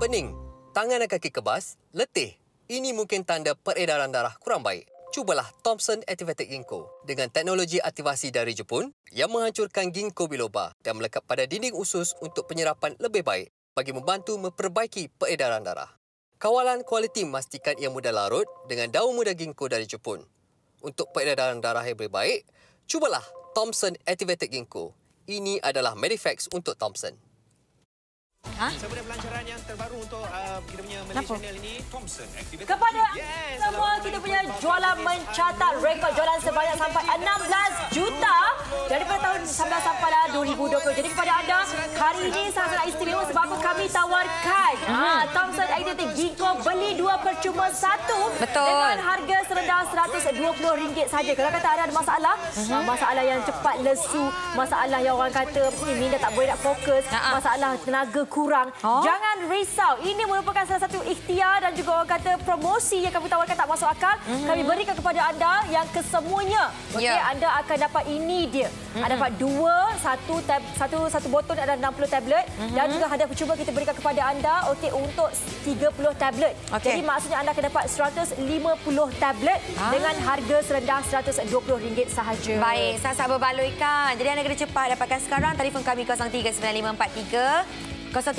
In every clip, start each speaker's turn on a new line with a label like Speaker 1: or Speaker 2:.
Speaker 1: pening, tangan dan kaki kebas, letih. Ini mungkin tanda peredaran darah kurang baik. Cubalah Thomson Activated Ginkgo dengan teknologi aktivasi dari Jepun yang menghancurkan ginkgo biloba dan melekat pada dinding usus untuk penyerapan lebih baik bagi membantu memperbaiki peredaran darah. Kawalan kualiti memastikan ia mudah larut dengan daun muda ginkgo dari Jepun. Untuk peredaran darah yang lebih baik, cubalah Thomson Activated Ginkgo. Ini adalah Medifax untuk Thomson.
Speaker 2: Sebenarnya pelancaran yang terbaru untuk kita punya Malaysia Channel ini, Thomson Activated.
Speaker 3: Kepada semua kita punya jualan mencatat rekod jualan sebanyak sampai 16 juta daripada tahun 19 sampai 2020. Jadi kepada anda, hari ini sangat istimewa sebab apa kami tawarkan Thomson Activated Ginkgo beli 2 percuma 1 dengan harga serendah RM120 saja. Kalau kata anda ada masalah, masalah yang cepat lesu, masalah yang orang kata minda tak boleh nak fokus, masalah tenaga kurang. Jangan risau. Ini merupakan salah satu ikhtiar dan juga orang kata promosi yang kami tawarkan tak masuk akal. Kami berikan kepada anda yang kesemuanya. Okey, anda akan dapat ini dia. Anda dapat satu botol ada 60 tablet dan juga hadiah percuma kita berikan kepada anda untuk 30 tablet. Jadi maksudnya anda akan dapat 150 tablet dengan harga serendah RM120 sahaja.
Speaker 4: Baik, saya berbaloi-kan. Jadi anda kena cepat dapatkan sekarang. Telefon kami 039543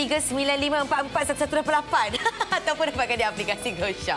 Speaker 4: 0395441188 ataupun dapatkan di aplikasi GoShop.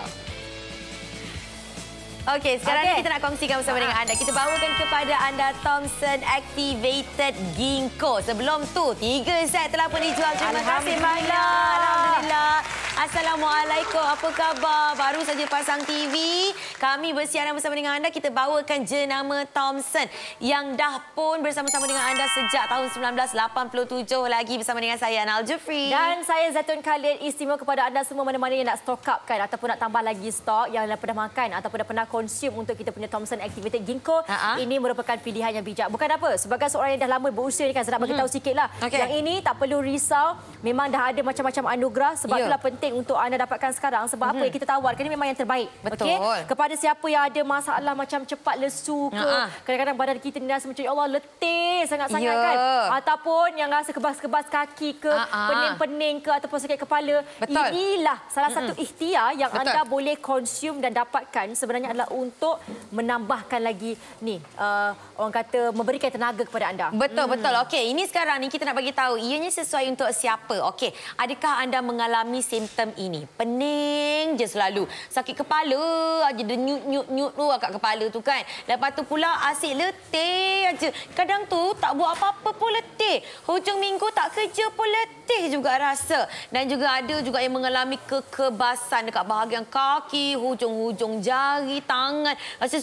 Speaker 4: Okey, sekarang ni kita nak kongsikan bersama dengan anda. Kita bawakan kepada anda Thomson Activated Ginkgo. Sebelum tu, 3 set telah pun dijual. Terima kasih banyak. Alhamdulillah. Assalamualaikum. Apa khabar? Baru saja pasang TV. Kami bersiaran bersama dengan anda. Kita bawakan jenama Thomson yang dah pun bersama-sama dengan anda sejak tahun 1987 lagi bersama dengan saya, Anal Jufri.
Speaker 3: Dan saya Zaitun Khalid. Istimewa kepada anda semua mana-mana yang nak stock up kan ataupun nak tambah lagi stok yang dah pernah makan ataupun dah pernah konsum untuk kita punya Thomson Activated Ginkgo. Ini merupakan pilihan yang bijak. Bukan apa, sebagai seorang yang dah lama berusia ni kan, saya nak bagi tahu sikitlah. Yang ini tak perlu risau. Memang dah ada macam-macam anugerah. Sebab itulah penting untuk anda dapatkan sekarang. Sebab apa yang kita tawarkan ini memang yang terbaik.
Speaker 4: Betul.
Speaker 3: Kepada siapa yang ada masalah macam cepat lesu ke, kadang-kadang badan kita ni rasa macam ya Allah letih sangat-sangat kan. Ataupun yang rasa kebas-kebas kaki ke, pening-pening ke ataupun sakit kepala. Inilah salah satu ikhtiar yang anda boleh konsum dan dapatkan sebenarnya adalah untuk menambahkan lagi ni orang kata memberikan tenaga kepada anda.
Speaker 4: Betul. Okey, ini sekarang ni kita nak bagi tahu ianya sesuai untuk siapa. Okey, adakah anda mengalami simptom ini? Pening je selalu. Sakit kepala aja, denyut-nyut kat kepala tu kan. Lepas tu pula asyik letih aja. Kadang tu tak buat apa-apa pun letih. Hujung minggu tak kerja pun letih juga rasa. Dan juga ada juga yang mengalami kekebasan dekat bahagian kaki, hujung-hujung jari, tangan. Rasa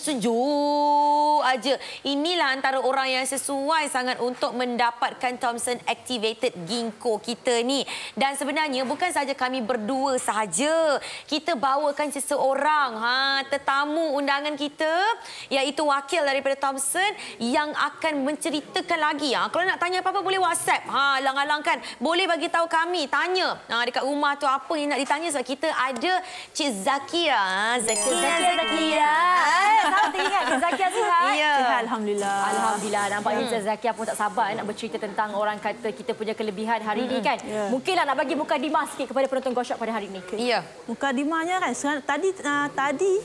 Speaker 4: sejuk aja. Inilah antara orang yang sesuai sangat untuk mendapatkan Thomson Activated Ginkgo kita ni. Dan sebenarnya bukan saja kami berdua sahaja. Kita bawakan seseorang, tetamu undangan kita, iaitu wakil daripada Thomson yang akan menceritakan lagi. Kalau nak tanya apa-apa boleh WhatsApp. Alang-alang kan. Boleh bagi tahu kami, tanya dekat rumah tu apa yang nak ditanya sebab kita ada Cik Zakia. Zakia.
Speaker 3: Selamat teringat Cik Zakia sihat?
Speaker 4: Ya.
Speaker 3: Alhamdulillah. Alhamdulillah. Nampaknya Cik Zakia pun tak sabar nak bercerita tentang orang kata kita punya kelebihan hari ini kan. Mungkinlah nak bagi mukadimah sikit kepada penonton GoShop pada hari ini.
Speaker 4: Ya.
Speaker 5: Mukadimahnya kan tadi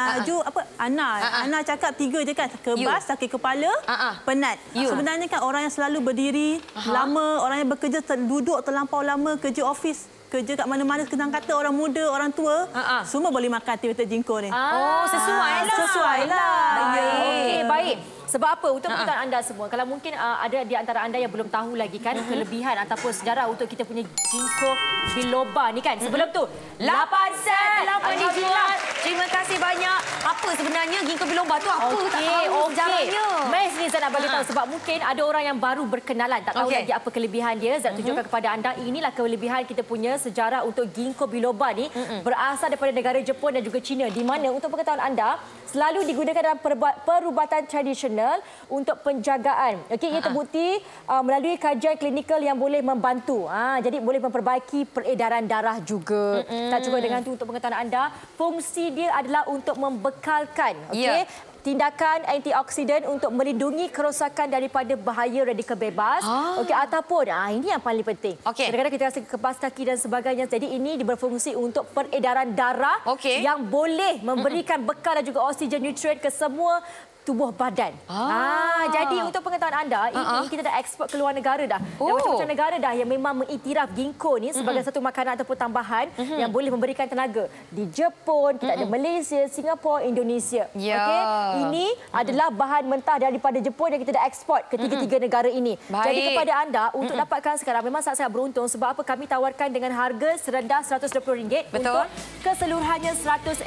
Speaker 5: Ana cakap 3 je kan, kebas, sakit kepala, penat. Sebenarnya kan orang yang selalu berdiri lama, orang yang bekerja duduk terlampau lama, kerja office, kerja kat mana-mana, senang kata orang muda, orang tua, semua boleh makan Activated Ginkgo ni.
Speaker 3: Sesuai lah. Okey, baik. Sebab apa? Untuk pengetahuan anda semua, kalau mungkin ada di antara anda yang belum tahu lagi kan kelebihan ataupun sejarah untuk kita punya Ginkgo biloba ni kan. Sebelum tu 8 set telah pun dijual.
Speaker 4: Terima kasih banyak. Apa sebenarnya Ginkgo biloba tu apa? Tak tahu sejarahnya.
Speaker 3: Mes ni saya nak bagi tahu sebab mungkin ada orang yang baru berkenalan tak tahu lagi apa kelebihan dia. Saya tunjukkan kepada anda, inilah kelebihan kita punya sejarah untuk Ginkgo biloba ni berasal daripada negara Jepun dan juga China, di mana untuk pengetahuan anda selalu digunakan dalam perubatan tradisional untuk penjagaan. Okey, ia terbukti melalui kajian klinikal yang boleh membantu. Jadi boleh memperbaiki peredaran darah juga. Tak cukup dengan itu, untuk pengetahuan anda, fungsi dia adalah untuk membekalkan tindakan antioksidan untuk melindungi kerosakan daripada bahaya radikal bebas. Okey, ataupun ini yang paling penting. Kadang-kadang kita rasa kebas kaki dan sebagainya. Jadi ini berfungsi untuk peredaran darah yang boleh memberikan bekal dan juga oksigen nutrien ke semua tubuh badan. Jadi untuk pengetahuan anda, ini kita dah ekspor ke luar negara dah. Dan macam-macam negara dah yang memang mengiktiraf ginkgo ni sebagai satu makanan ataupun tambahan yang boleh memberikan tenaga. Di Jepun, kita ada Malaysia, Singapura, Indonesia. Okey, ini adalah bahan mentah daripada Jepun yang kita dah ekspor ke tiga-tiga negara ini. Jadi kepada anda untuk dapatkan sekarang memang sangat beruntung sebab apa kami tawarkan dengan harga serendah RM120 untuk keseluruhannya 150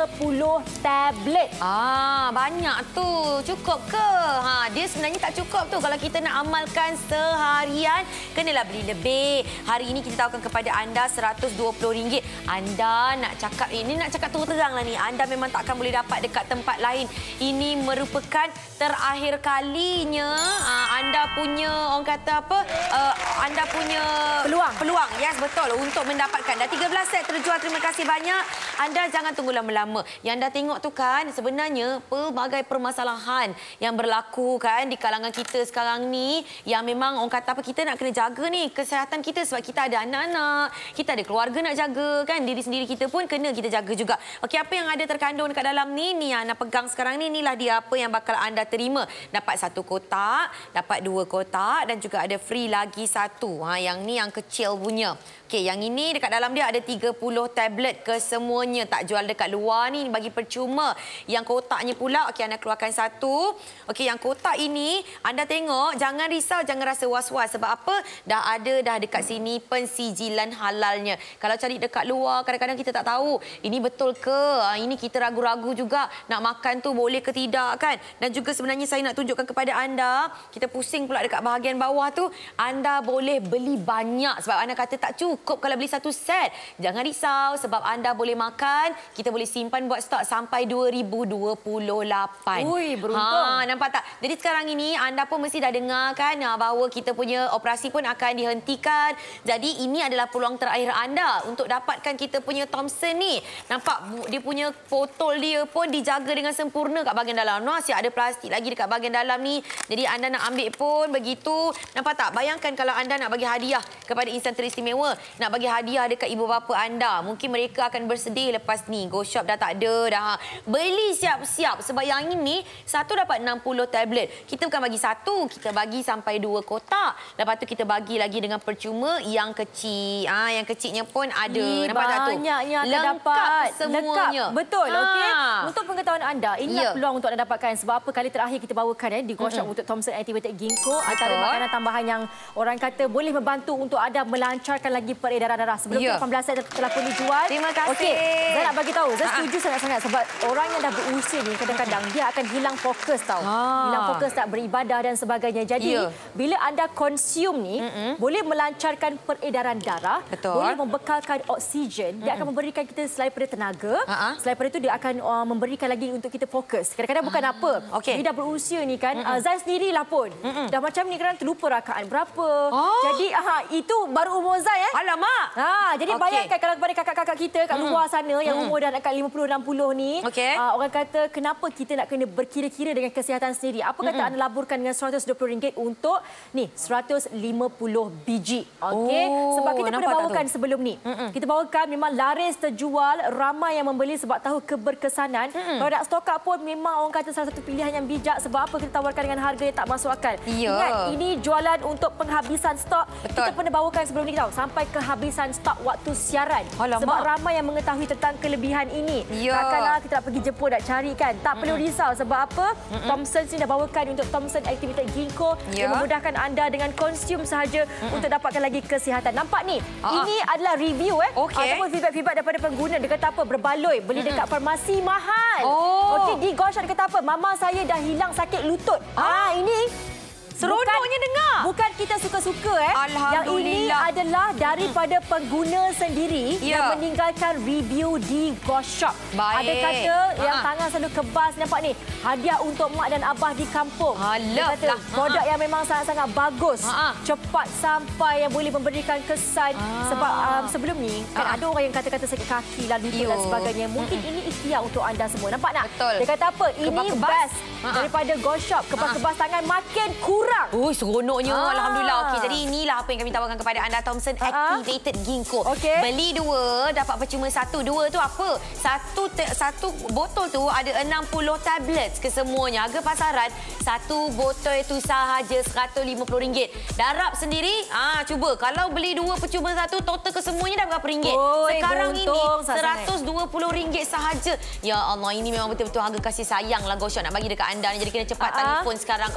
Speaker 3: tablet.
Speaker 4: Banyak tu. Cukup ke? Dia sebenarnya tak cukup tu. Kalau kita nak amalkan seharian, kenalah beli lebih. Hari ini kita tawarkan kepada anda RM120. Anda nak cakap, ini nak cakap terus terang lah ni. Anda memang takkan boleh dapat dekat tempat lain. Ini merupakan terakhir kalinya anda punya, orang kata apa, anda punya peluang. Yes, betul. Untuk mendapatkan. Dah 13 set terjual. Terima kasih banyak. Anda jangan tunggu lama-lama. Yang anda tengok tu kan, sebenarnya pelbagai permasalahan yang berlaku kan di kalangan kita sekarang ni, yang memang orang kata apa, kita nak kena jaga ni kesihatan kita sebab kita ada anak-anak, kita ada keluarga nak jaga kan, diri sendiri kita pun kena kita jaga juga. Okey, apa yang ada terkandung dekat dalam ni yang anda pegang sekarang ni, inilah dia apa yang bakal anda terima. Dapat 1 kotak, dapat 2 kotak dan juga ada free lagi 1. Yang ni yang kecil punya. Okey, yang ini dekat dalam dia ada 30 tablet kesemuanya. Tak jual dekat luar ni, bagi percuma. Yang kotaknya pula, okey, anda keluarkan 1. Okey, yang kotak ini anda tengok, jangan risau, jangan rasa was-was sebab apa? Dah dekat sini pensijilan halalnya. Kalau cari dekat luar, kadang-kadang kita tak tahu ini betul ke? Ini kita ragu-ragu juga nak makan tu boleh ke tidak kan? Dan juga sebenarnya saya nak tunjukkan kepada anda, kita pusing pula dekat bahagian bawah tu, anda boleh beli banyak sebab anda kata tak cukup kalau beli 1 set. Jangan risau sebab anda boleh makan, kita boleh simpan buat stok sampai 2028.
Speaker 3: Ui, beruntung.
Speaker 4: Nampak tak? Jadi sekarang ini anda pun mesti dah dengar kan bahawa kita punya operasi pun akan dihentikan. Jadi ini adalah peluang terakhir anda untuk dapatkan kita punya Thompson ni. Nampak dia punya botol dia pun dijaga dengan sempurna kat bahagian dalam. Masih ada plastik lagi dekat bahagian dalam ni. Jadi anda nak ambil pun begitu. Nampak tak? Bayangkan kalau anda nak bagi hadiah kepada insan teristimewa, nak bagi hadiah dekat ibu bapa anda. Mungkin mereka akan bersedih lepas ni. Go Shop dah tak ada dah. Beli siap-siap sebab yang ini 1 dapat 60 tablet. Kita bukan bagi 1, kita bagi sampai 2 kotak. Lepas tu kita bagi lagi dengan percuma yang kecil. Yang kecilnya pun ada. Nampak tak tu?
Speaker 3: Banyaknya akan
Speaker 4: lengkap
Speaker 3: dapat
Speaker 4: semuanya.
Speaker 3: Lengkap. Betul. Okey. Untuk pengetahuan anda, inilah peluang untuk anda dapatkan sebab apa kali terakhir kita bawakan di Go Shop untuk Thompson Activated Ginkgo, antara makanan tambahan yang orang kata boleh membantu untuk anda melancarkan lagi peredaran darah. Sebelum 18 set telah pun dijual.
Speaker 4: Terima kasih.
Speaker 3: Okey, saya nak bagi tahu, saya setuju sangat-sangat sebab orang yang dah berusia ni kadang-kadang dia akan hilang fokus tau. Hilang fokus tak beribadah dan sebagainya. Jadi bila anda consume ni boleh melancarkan peredaran darah, boleh membekalkan oksigen, dia akan memberikan kita selain daripada tenaga, selain daripada itu dia akan memberikan lagi untuk kita fokus. Kadang-kadang bukan apa. Dia dah berusia ni kan, Zai sendirilah pun dah macam ni kadang terlupa rakaat berapa. Jadi itu baru umur Zai
Speaker 4: Alamak.
Speaker 3: Jadi bayangkan kalau kepada kakak-kakak kita kat luar sana yang umur dah dekat 50-60 ni, orang kata kenapa kita nak kena berkira-kira dengan kesihatan sendiri. Apa kata anda laburkan dengan RM120 untuk ni 150 biji. Okey, sebab kita pernah bawakan sebelum ni. Kita bawakan memang laris terjual, ramai yang membeli sebab tahu keberkesanan. Kalau nak stok up pun memang orang kata salah satu pilihan yang bijak sebab apa kita tawarkan dengan harga yang tak masuk akal. Ingat, ini jualan untuk penghabisan stok. Kita pernah bawakan sebelum ni tahu sampai kehabisan stok waktu siaran. Sebab ramai yang mengetahui tentang kelebihan ini. Takkanlah kita nak pergi Jepun nak cari kan. Tak perlu risau sebab apa? Thompson ni dah bawakan untuk Thompson Activated Ginkgo yang memudahkan anda dengan konsum sahaja untuk dapatkan lagi kesihatan. Nampak ni? Ini adalah review ataupun feedback daripada pengguna. Dia kata apa? Berbaloi, beli dekat farmasi mahal. Okey, di Go Shop dia kata apa? Mama saya dah hilang sakit lutut. Ini
Speaker 4: Seronoknya dengar.
Speaker 3: Bukan kita suka-suka
Speaker 4: Alhamdulillah.
Speaker 3: Yang ini adalah daripada pengguna sendiri yang meninggalkan review di Ghost Shop.
Speaker 4: Baik.
Speaker 3: Ada kata yang tangan selalu kebas, nampak ni. Hadiah untuk mak dan abah di kampung. Dia kata produk yang memang sangat-sangat bagus. Cepat sampai, yang boleh memberikan kesan. Sebab sebelum ni kan ada orang yang kata-kata sakit kaki lah, lutut dan sebagainya. Mungkin ini ikhtiar untuk anda semua. Nampak tak?
Speaker 4: Betul.
Speaker 3: Dia kata apa? Ini best daripada Ghost Shop. Kebas-kebas tangan makin kurang.
Speaker 4: Seronoknya. Alhamdulillah. Okey, jadi inilah apa yang kami tawarkan kepada anda. Thomson Activated Ginkgo. Beli 2 dapat percuma 1. 2 tu apa? Satu botol tu ada 60 tablets kesemuanya. Harga pasaran satu botol itu sahaja RM150. Darab sendiri, cuba kalau beli 2 percuma 1, total kesemuanya dah berapa ringgit? Sekarang ini RM120 sahaja. Ya Allah, ini memang betul-betul harga kasih sayang lah Ghost Shop nak bagi dekat anda. Jadi kena cepat telefon sekarang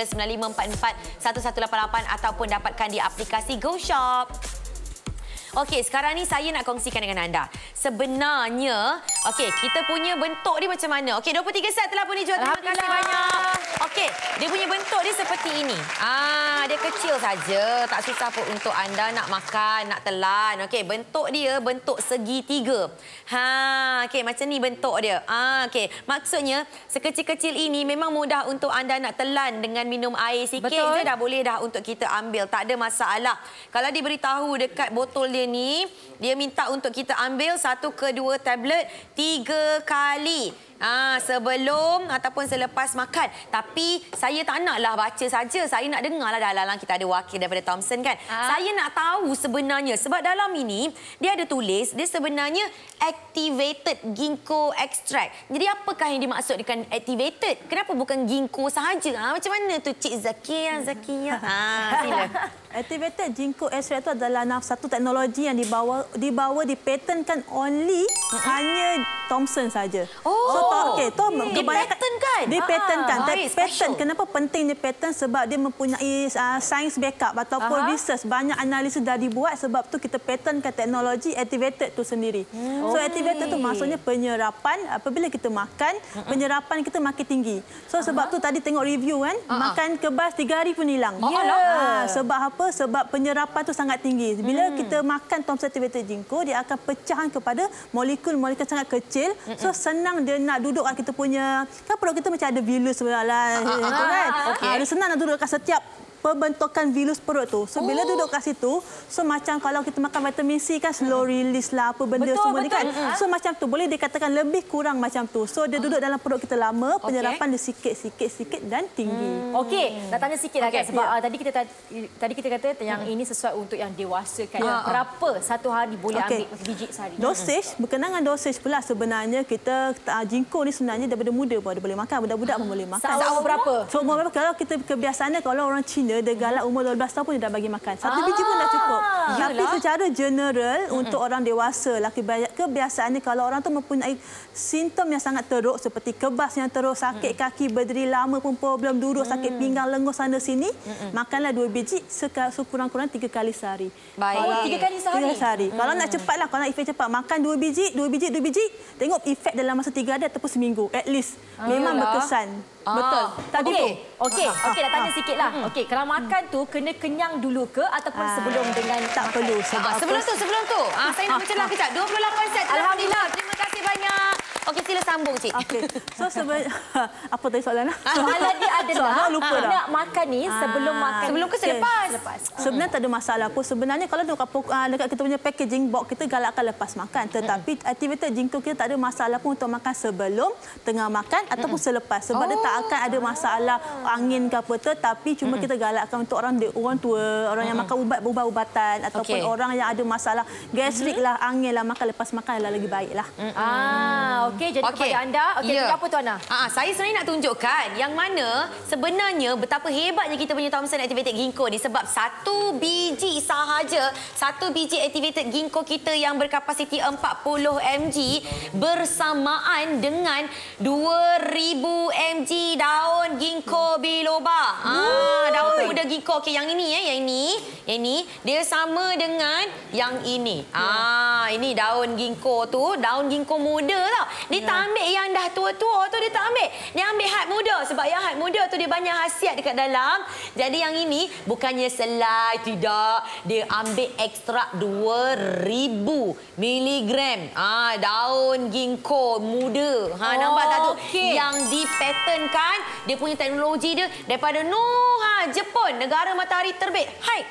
Speaker 4: 0395441188 ataupun dapatkan di aplikasi Ghost Shop. Okey, sekarang ni saya nak kongsikan dengan anda. Sebenarnya, okey, kita punya bentuk dia macam mana? Okey, 23 set telah pun dijual. Terima kasih banyak. Okey, dia punya bentuk dia seperti ini. Dia kecil saja, tak susah pun untuk anda nak makan, nak telan. Okey, bentuk dia bentuk segitiga. Okey, macam ni bentuk dia. Okey, maksudnya sekecil-kecil ini memang mudah untuk anda nak telan dengan minum air sikit je dah boleh dah untuk kita ambil. Tak ada masalah. Kalau diberitahu dekat botol dia ni, dia minta untuk kita ambil 1 ke 2 tablet 3 kali. Sebelum ataupun selepas makan. Tapi saya tak naklah baca saja. Saya nak dengarlah dalam kita ada wakil daripada Thomson kan. Saya nak tahu sebenarnya. Sebab dalam ini, dia ada tulis, dia sebenarnya Activated Ginkgo Extract. Jadi apakah yang dimaksud dengan activated? Kenapa bukan ginkgo sahaja? Macam mana tu Cik Zakia? Sila.
Speaker 5: Activated Ginkgo Extract itu adalah satu teknologi yang dipatenkan only hanya Thomson saja.
Speaker 4: Dipatenkan?
Speaker 5: Dipatenkan. Patent. Kenapa penting dia patent? Sebab dia mempunyai science backup ataupun research. Banyak analisis dah dibuat, sebab tu kita patentkan teknologi activated tu sendiri. So activated tu maksudnya penyerapan. Apabila kita makan, penyerapan kita makin tinggi. So sebab tu tadi tengok review kan, makan kebas 3 hari pun hilang. Sebab apa? Sebab penyerapan tu sangat tinggi. Bila kita makan Thomson Activated Ginkgo, dia akan pecahan kepada molekul-molekul sangat kecil. So senang dia nak duduk kat kita punya, kan perut kita macam ada vilus sebenarnya kan. Dia senang nak duduk kat setiap pembentukan vilus perut tu. So bila duduk kat situ, so macam kalau kita makan vitamin C kan slow release lah apa benda semua ni kan. So macam tu boleh dikatakan lebih kurang macam tu. So dia duduk dalam perut kita lama, penyerapan dia sikit dan tinggi.
Speaker 3: Okey, nak tanya sikit lah kan sebab tadi kita kata yang ini sesuai untuk yang dewasa kan. Berapa satu hari boleh ambil biji sehari?
Speaker 5: Dosage, berkenaan dosage pula sebenarnya kita ginkgo ni sebenarnya daripada muda pun ada boleh makan, budak-budak pun boleh makan.
Speaker 3: Umur berapa?
Speaker 5: So umur berapa? Kalau kita kebiasaannya kalau orang Cina dia galak umur 12 tahun pun dia dah bagi makan. 1 biji pun dah cukup. Tapi secara general untuk orang dewasa lah kebiasaannya kalau orang tu mempunyai simptom yang sangat teruk seperti kebas yang teruk, sakit kaki, berdiri lama pun problem, duduk sakit pinggang, lenguh sana sini, makanlah 2 biji sekurang-kurang 3 kali sehari.
Speaker 3: Baik. 3 kali sehari.
Speaker 5: 3 sehari. Kalau nak cepatlah, kalau nak efek cepat makan 2 biji, tengok efek dalam masa 3 hari ataupun seminggu at least. Memang berkesan. Betul.
Speaker 3: Okey, nak tanya sikitlah. Okey, kalau makan tu kena kenyang dulu ke ataupun sebelum dengan
Speaker 5: tak perlu.
Speaker 4: Sebelum tu. Saya nak mencelah kejap. 28 set. Alhamdulillah. Terima kasih banyak. Okey, sila sambung Cik.
Speaker 5: Okey. So sebenarnya apa tadi soalan?
Speaker 3: Soalan dia adalah nak makan ni sebelum makan.
Speaker 4: Sebelum ke selepas?
Speaker 5: Sebenarnya tak ada masalah pun. Sebenarnya kalau dekat kita punya packaging box kita galakkan lepas makan. Tetapi Activated Ginkgo kita tak ada masalah pun untuk makan sebelum, tengah makan ataupun selepas. Sebab dia tak akan ada masalah angin ke apa tu. Tapi cuma kita galakkan untuk orang tua, orang yang makan ubat-ubatan ataupun orang yang ada masalah gastrik lah, angin lah, makan lepas makan adalah lagi baik lah.
Speaker 3: Okey, jadi kepada anda, apa tu Ana?
Speaker 4: Saya sebenarnya nak tunjukkan yang mana sebenarnya betapa hebatnya kita punya Thomson Activated Ginkgo ni sebab satu biji sahaja, satu biji activated ginkgo kita yang berkapasiti 40 mg bersamaan dengan 2000 mg daun ginkgo biloba. Daun muda ginkgo. Okey, yang ini yang ini dia sama dengan yang ini. Ini daun ginkgo tu, daun ginkgo muda tau. Dia tak ambil yang dah tua-tua tu, dia tak ambil. Dia ambil hat muda sebab yang hat muda tu dia banyak khasiat dekat dalam. Jadi yang ini bukannya selai, tidak. Dia ambil ekstrak 2000 mg daun ginkgo muda. Nampak tak tu? Yang dipatternkan, dia punya teknologi dia daripada Jepun, negara matahari terbit. Hai.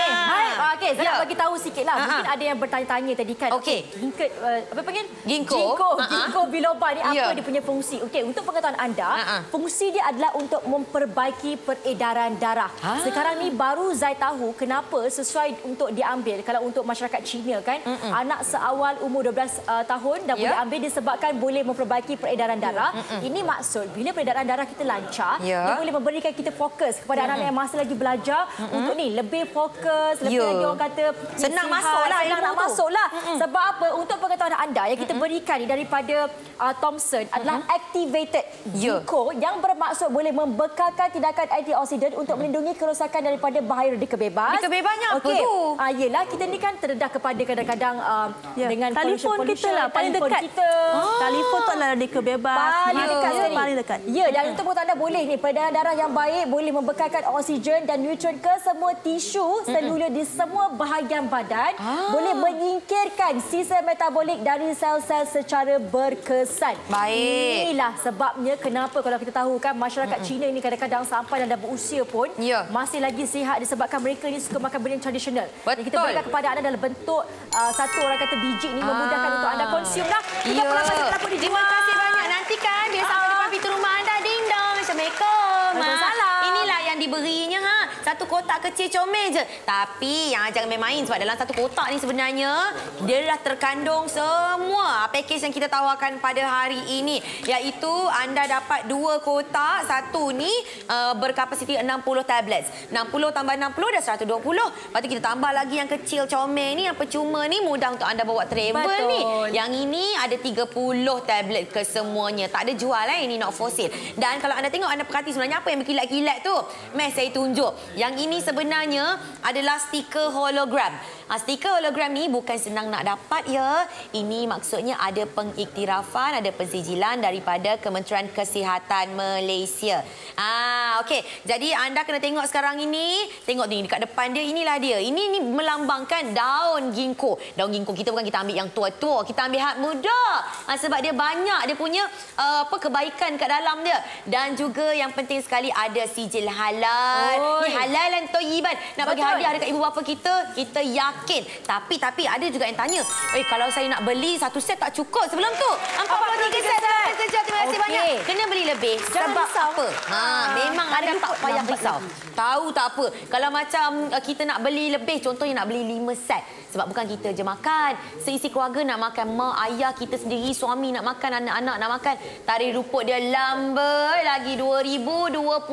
Speaker 3: Okey, saya nak bagi tahu sikitlah. Mungkin ada yang bertanya-tanya tadi kan.
Speaker 4: Okey.
Speaker 3: Apa panggil?
Speaker 4: Ginkgo
Speaker 3: biloba ni apa dia punya fungsi? Okey, untuk pengetahuan anda, fungsi dia adalah untuk memperbaiki peredaran darah. Sekarang ni baru Zai tahu kenapa sesuai untuk diambil kalau untuk masyarakat Cina kan, anak seawal umur 12 tahun dah boleh ambil disebabkan boleh memperbaiki peredaran darah. Ini maksud bila peredaran darah kita lancar, dia boleh memberikan kita fokus kepada anak yang masih lagi belajar untuk ni lebih fokus, lebih lagi orang kata
Speaker 4: senang masuklah,
Speaker 3: senang nak masuklah. Sebab apa? Untuk pengetahuan anda yang kita berikan ni daripada Thomson adalah activated ginkgo yang bermaksud boleh membekalkan tindakan antioksidan untuk melindungi kerosakan daripada bahaya radikal bebas.
Speaker 4: Radikal bebasnya apa tu?
Speaker 3: Yelah, kita ni kan terdedah kepada kadang-kadang dengan
Speaker 5: telefon kita lah paling dekat. Telefon tu adalah radikal bebas. Paling dekat.
Speaker 3: Ya, dan untuk pengetahuan anda boleh ni peredaran darah yang baik boleh membekalkan oksigen dan nutrien ke semua tisu seluler di semua bahagian badan, boleh menyingkirkan sisa metabolik dari sel-sel secara berkesan.
Speaker 4: Baik.
Speaker 3: Inilah sebabnya kenapa kalau kita tahu kan masyarakat Cina ini kadang-kadang sampai dah berusia pun masih lagi sihat disebabkan mereka ni suka makan benda yang tradisional. Jadi kita berikan kepada anda dalam bentuk satu orang kata biji ni memudahkan untuk anda konsum lah. Kita pula masih terlalu dijual.
Speaker 4: Terima kasih banyak. Nanti kan dia sampai depan pintu rumah anda, ding dong. Assalamualaikum. Inilah yang diberinya satu kotak kecil comel je. Tapi jangan main-main sebab dalam satu kotak ni sebenarnya dia dah terkandung semua package yang kita tawarkan pada hari ini, iaitu anda dapat 2 kotak. Satu ni berkapasiti 60 tablets. 60 tambah 60 dah 120. Lepas tu kita tambah lagi yang kecil comel ni, yang percuma ni, mudah untuk anda bawa travel ni. Yang ini ada 30 tablet kesemuanya. Tak ada jual ini not for sale. Dan kalau anda tengok, anda perhati sebenarnya apa yang berkilat-kilat tu. Mes saya tunjuk. Yang ini sebenarnya adalah stiker hologram. Stiker hologram ni bukan senang nak dapat ya. Ini maksudnya ada pengiktirafan, ada pensijilan daripada Kementerian Kesihatan Malaysia. Okey. Jadi anda kena tengok sekarang ini. Tengok ni dekat depan dia, inilah dia. Ini melambangkan daun ginkgo. Daun ginkgo kita bukan kita ambil yang tua-tua, kita ambil hat muda. Sebab dia banyak, dia punya kebaikan kat dalam dia. Dan juga yang penting sekali ada sijil halal. Ni halal dan thayyiban. Nak bagi hadiah dekat ibu bapa kita, kita yakin. Tapi ada juga yang tanya, kalau saya nak beli satu set tak cukup sebelum tu. 43 set saja. Terima kasih banyak. Kena beli lebih. Sebab apa? Memang anda tak payah risau. Tahu tak apa. Kalau macam kita nak beli lebih, contohnya nak beli 5 set. Sebab bukan kita je makan. Seisi keluarga nak makan. Mak, ayah kita sendiri, suami nak makan, anak-anak nak makan. Tarikh ruput dia lambai lagi 2028.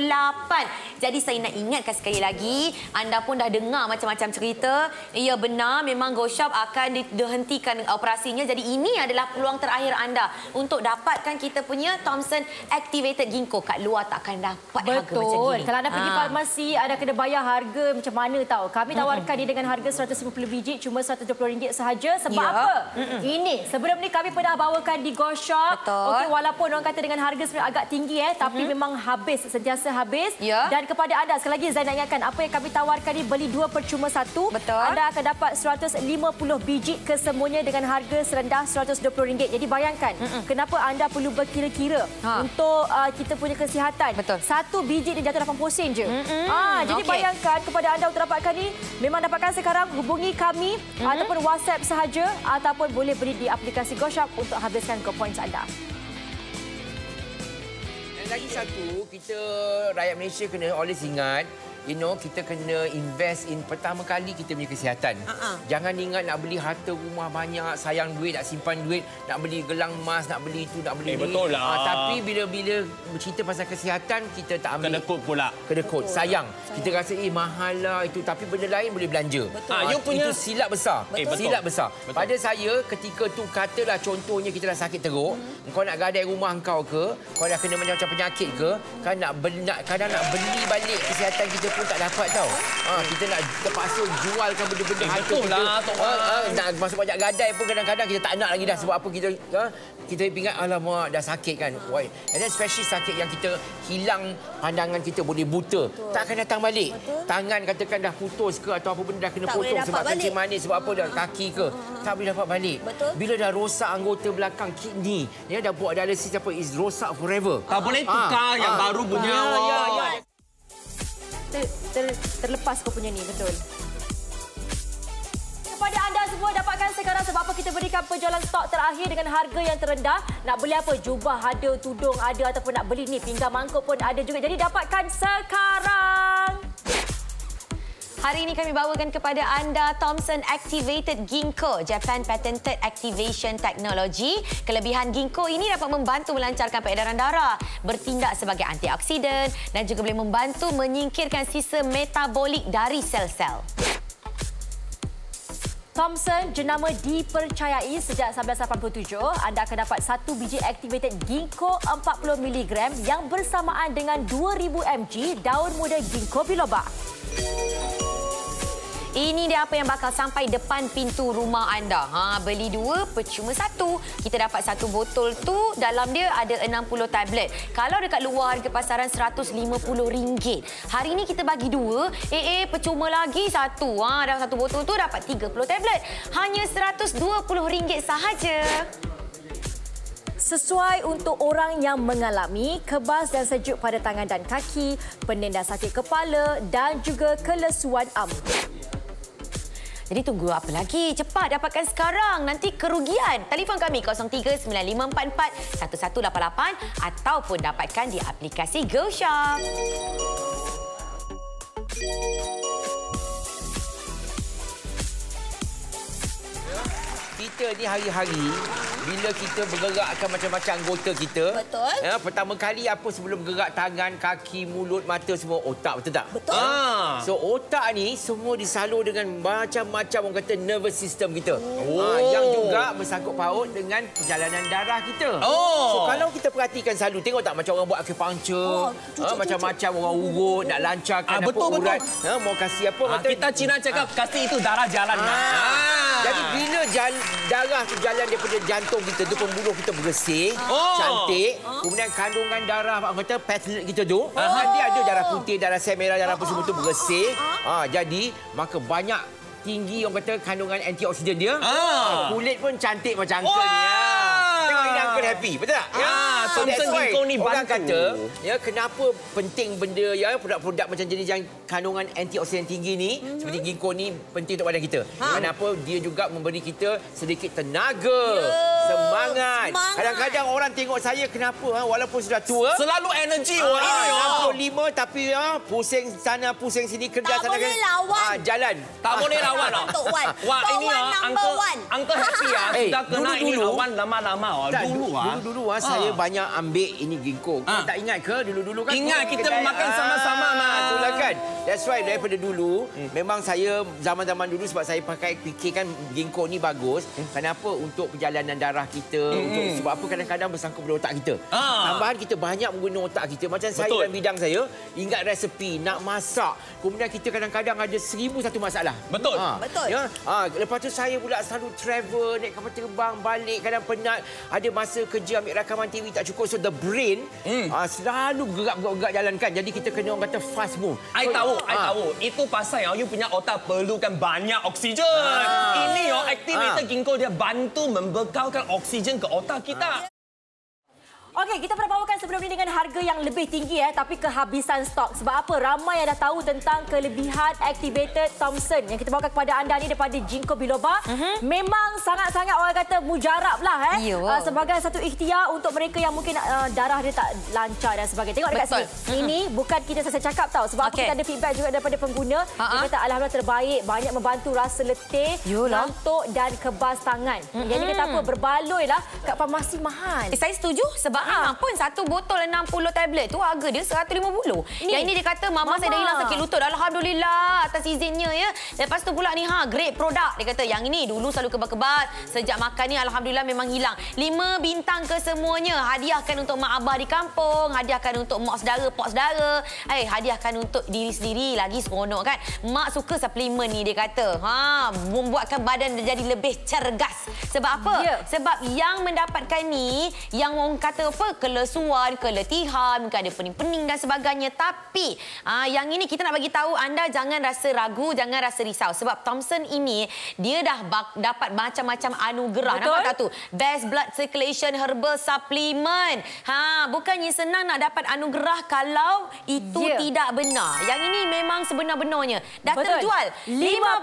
Speaker 4: Jadi saya nak ingatkan sekali lagi, anda pun dah dengar macam-macam cerita. Ya benar, memang GoShop akan dihentikan operasinya. Jadi ini adalah peluang terakhir anda untuk dapatkan kita punya Thomson Activated Ginkgo. Kat luar takkan dapat harga macam ni.
Speaker 3: Kalau anda pergi farmasi, anda kena bayar harga macam mana tahu. Kami tawarkan dia dengan harga 150 biji, cuma RM120 sahaja. Sebab apa? Ini, sebelum ni kami pernah bawakan di GoShop. Okey, walaupun orang kata dengan harga sebenarnya agak tinggi tapi memang habis, sentiasa habis. Dan kepada anda, sekali lagi saya nak ingatkan, apa yang kami tawarkan ni beli 2 percuma 1. Anda akan dapat 150 biji kesemuanya dengan harga serendah RM120. Jadi bayangkan, kenapa anda perlu berkira-kira untuk kita punya kesihatan. Satu biji dia jatuh 80 sen je. Jadi bayangkan kepada anda untuk dapatkan ni, memang dapatkan sekarang, hubungi kami ataupun WhatsApp sahaja, ataupun boleh beli di aplikasi GoShop untuk habiskan ke points anda.
Speaker 6: Dan lagi satu, kita rakyat Malaysia kena always ingat kita kena invest in pertama kali kita punya kesihatan. Jangan ingat nak beli harta rumah banyak, sayang duit, nak simpan duit, nak beli gelang emas, nak beli itu, nak beli ini.
Speaker 2: Betul lah.
Speaker 6: Tapi bila bercerita pasal kesihatan, kita tak ambil.
Speaker 2: Kedekut pula.
Speaker 6: Kedekut. Sayang. Kita rasa mahal lah itu. Tapi benda lain boleh belanja. Itu silap besar. Silap besar. Pada saya, ketika tu katalah contohnya kita dah sakit teruk, kau nak gadai rumah kau ke, kau dah kena macam penyakit ke, kadang nak beli balik kesihatan kita pun tak dapat tau. Kita nak terpaksa jualkan benda-benda harta kita. Nak masuk pajak gadai pun kadang-kadang kita tak nak lagi dah. Sebab apa kita ingat alamak dah sakit kan. And then especially sakit yang kita hilang pandangan kita, boleh buta. Tak akan datang balik. Tangan katakan dah putus ke atau apa benda dah kena potong sebab kencing manis, sebab apa dah kaki ke. Tak boleh dapat balik. Bila dah rosak anggota belakang kidney, dah buat dialisis apa, is rosak forever.
Speaker 2: Tak boleh tukar yang baru punya.
Speaker 3: Terlepas kau punya ni, betul. Kepada anda semua, dapatkan sekarang sebab apa kita berikan penjualan stok terakhir dengan harga yang terendah. Nak beli apa? Jubah ada, tudung ada, ataupun nak beli ni pinggang mangkuk pun ada juga. Jadi dapatkan sekarang.
Speaker 4: Hari ini kami bawakan kepada anda Thomson Activated Ginkgo Japan Patented Activation Technology. Kelebihan ginkgo ini dapat membantu melancarkan peredaran darah, bertindak sebagai antioksidan dan juga boleh membantu menyingkirkan sisa metabolik dari sel-sel.
Speaker 3: Thomson jenama dipercayai sejak 1987. Anda akan dapat 1 biji Activated Ginkgo 40 mg yang bersamaan dengan 2000 mg daun muda ginkgo biloba.
Speaker 4: Ini dia apa yang bakal sampai depan pintu rumah anda. Beli 2 percuma 1. Kita dapat 1 botol tu, dalam dia ada 60 tablet. Kalau dekat luar harga pasaran RM150. Hari ini kita bagi 2, percuma lagi 1. Dalam 1 botol tu dapat 30 tablet. Hanya RM120 sahaja.
Speaker 3: Sesuai untuk orang yang mengalami kebas dan sejuk pada tangan dan kaki, pening dan sakit kepala dan juga kelesuan ambut.
Speaker 4: Jadi tunggu apa lagi? Cepat dapatkan sekarang. Nanti kerugian. Telefon kami 0395441188 ataupun dapatkan di aplikasi GoShop.
Speaker 6: Kita ni hari-hari bila kita bergerakkan macam-macam anggota kita.
Speaker 3: Betul.
Speaker 6: Pertama kali apa sebelum gerak tangan, kaki, mulut, mata semua otak, betul tak?
Speaker 3: Betul.
Speaker 6: So otak ni semua disalur dengan macam-macam orang kata nervous system kita. Yang juga bersangkut paut dengan perjalanan darah kita. So kalau kita perhatikan selalu, tengok tak macam orang buat acupuncture, macam-macam orang urut nak lancarkan urat. Mau kasih apa?
Speaker 2: Kita Cina cakap kasih itu darah jalan.
Speaker 6: Jadi bila darah tu jalan daripada jantung kita tu, pembuluh kita bersih, cantik. Kemudian kandungan darah, apa kata, platelet kita tu, dia ada darah putih, darah sel merah, darah apa semua tu bersih. Jadi maka banyak tinggi orang kata kandungan antioksidan dia. Kulit pun cantik macam Uncle ni. Tengok ini Uncle happy, betul tak? So that's why orang kata, kenapa penting benda produk-produk macam jenis yang kandungan antioksidan tinggi ni, seperti ginkgo ni penting untuk badan kita. Kenapa? Dia juga memberi kita sedikit tenaga, semangat. Kadang-kadang orang tengok saya kenapa walaupun sudah tua,
Speaker 2: selalu energi orang ni.
Speaker 6: 65 tapi pusing sana pusing sini, kerja
Speaker 3: tak
Speaker 6: sana
Speaker 3: boleh lawan.
Speaker 6: Jalan.
Speaker 2: Tak boleh lawan. Wah, ini Uncle happy sudah kena ini lawan lama-lama. Dulu
Speaker 6: saya banyak ambil ini ginkgo. Tak ingat ke dulu-dulu kan?
Speaker 2: Ingat, kita makan sama-sama
Speaker 6: itulah kan. That's why daripada dulu memang saya zaman-zaman dulu sebab saya fikirkan ginkgo ni bagus. Kenapa? Untuk perjalanan darah kita, untuk sebab apa kadang-kadang bersangkut pada otak kita. Tambahan kita banyak menggunakan otak kita. Macam saya dalam bidang saya, ingat resepi, nak masak. Kemudian kita kadang-kadang ada 1001 masalah.
Speaker 2: Betul.
Speaker 3: Betul.
Speaker 6: Lepas tu saya pula selalu travel, naik kapal terbang, balik, kadang penat. Ada masa kerja ambil rakaman TV tak cukup. So the brain selalu bergerak jalankan. Jadi kita kena orang kata fast move.
Speaker 2: I tahu. Itu pasal you punya otak perlukan banyak oksigen. Ini activated ginkgo dia bantu membekalkan oksigen ke otak kita.
Speaker 3: Okey, kita pernah bawakan sebelum ini dengan harga yang lebih tinggi tapi kehabisan stok. Sebab apa? Ramai yang dah tahu tentang kelebihan Activated Thompson yang kita bawakan kepada anda ni daripada Ginkgo biloba. Memang sangat-sangat orang kata mujarab lah sebagai satu ikhtiar untuk mereka yang mungkin darah dia tak lancar dan sebagainya. Tengok dekat sini. Ini bukan kita saya cakap tahu sebab kita ada feedback juga daripada pengguna. Dia kata alhamdulillah terbaik, banyak membantu rasa letih, ngantuk dan kebas tangan. Yang ni kata apa? Berbaloi lah kat farmasi mahal.
Speaker 4: Saya setuju sebab memang pun satu botol 60 tablet tu harga dia 150. Yang ini dia kata mama saya dah hilang sakit lutut. Alhamdulillah atas izinnya ya. Lepas tu pula ni great produk. Dia kata yang ini dulu selalu kebas-kebas. Sejak makan ni alhamdulillah memang hilang. 5 bintang ke semuanya. Hadiahkan untuk mak abah di kampung, hadiahkan untuk mak saudara, pak saudara. Hadiahkan untuk diri sendiri lagi seronok kan. Mak suka suplemen ni dia kata. Membuatkan badan jadi lebih cergas. Sebab apa? Sebab yang mendapatkan ni yang orang kata kelesuan, keletihan, mungkin ada pening-pening dan sebagainya. Tapi yang ini kita nak bagi tahu anda jangan rasa ragu, jangan rasa risau sebab Thompson ini dia dah dapat macam-macam anugerah. Nampak tak tu? Best Blood Circulation Herbal Supplement. Bukannya senang nak dapat anugerah kalau itu tidak benar. Yang ini memang sebenar-benarnya dah terjual 58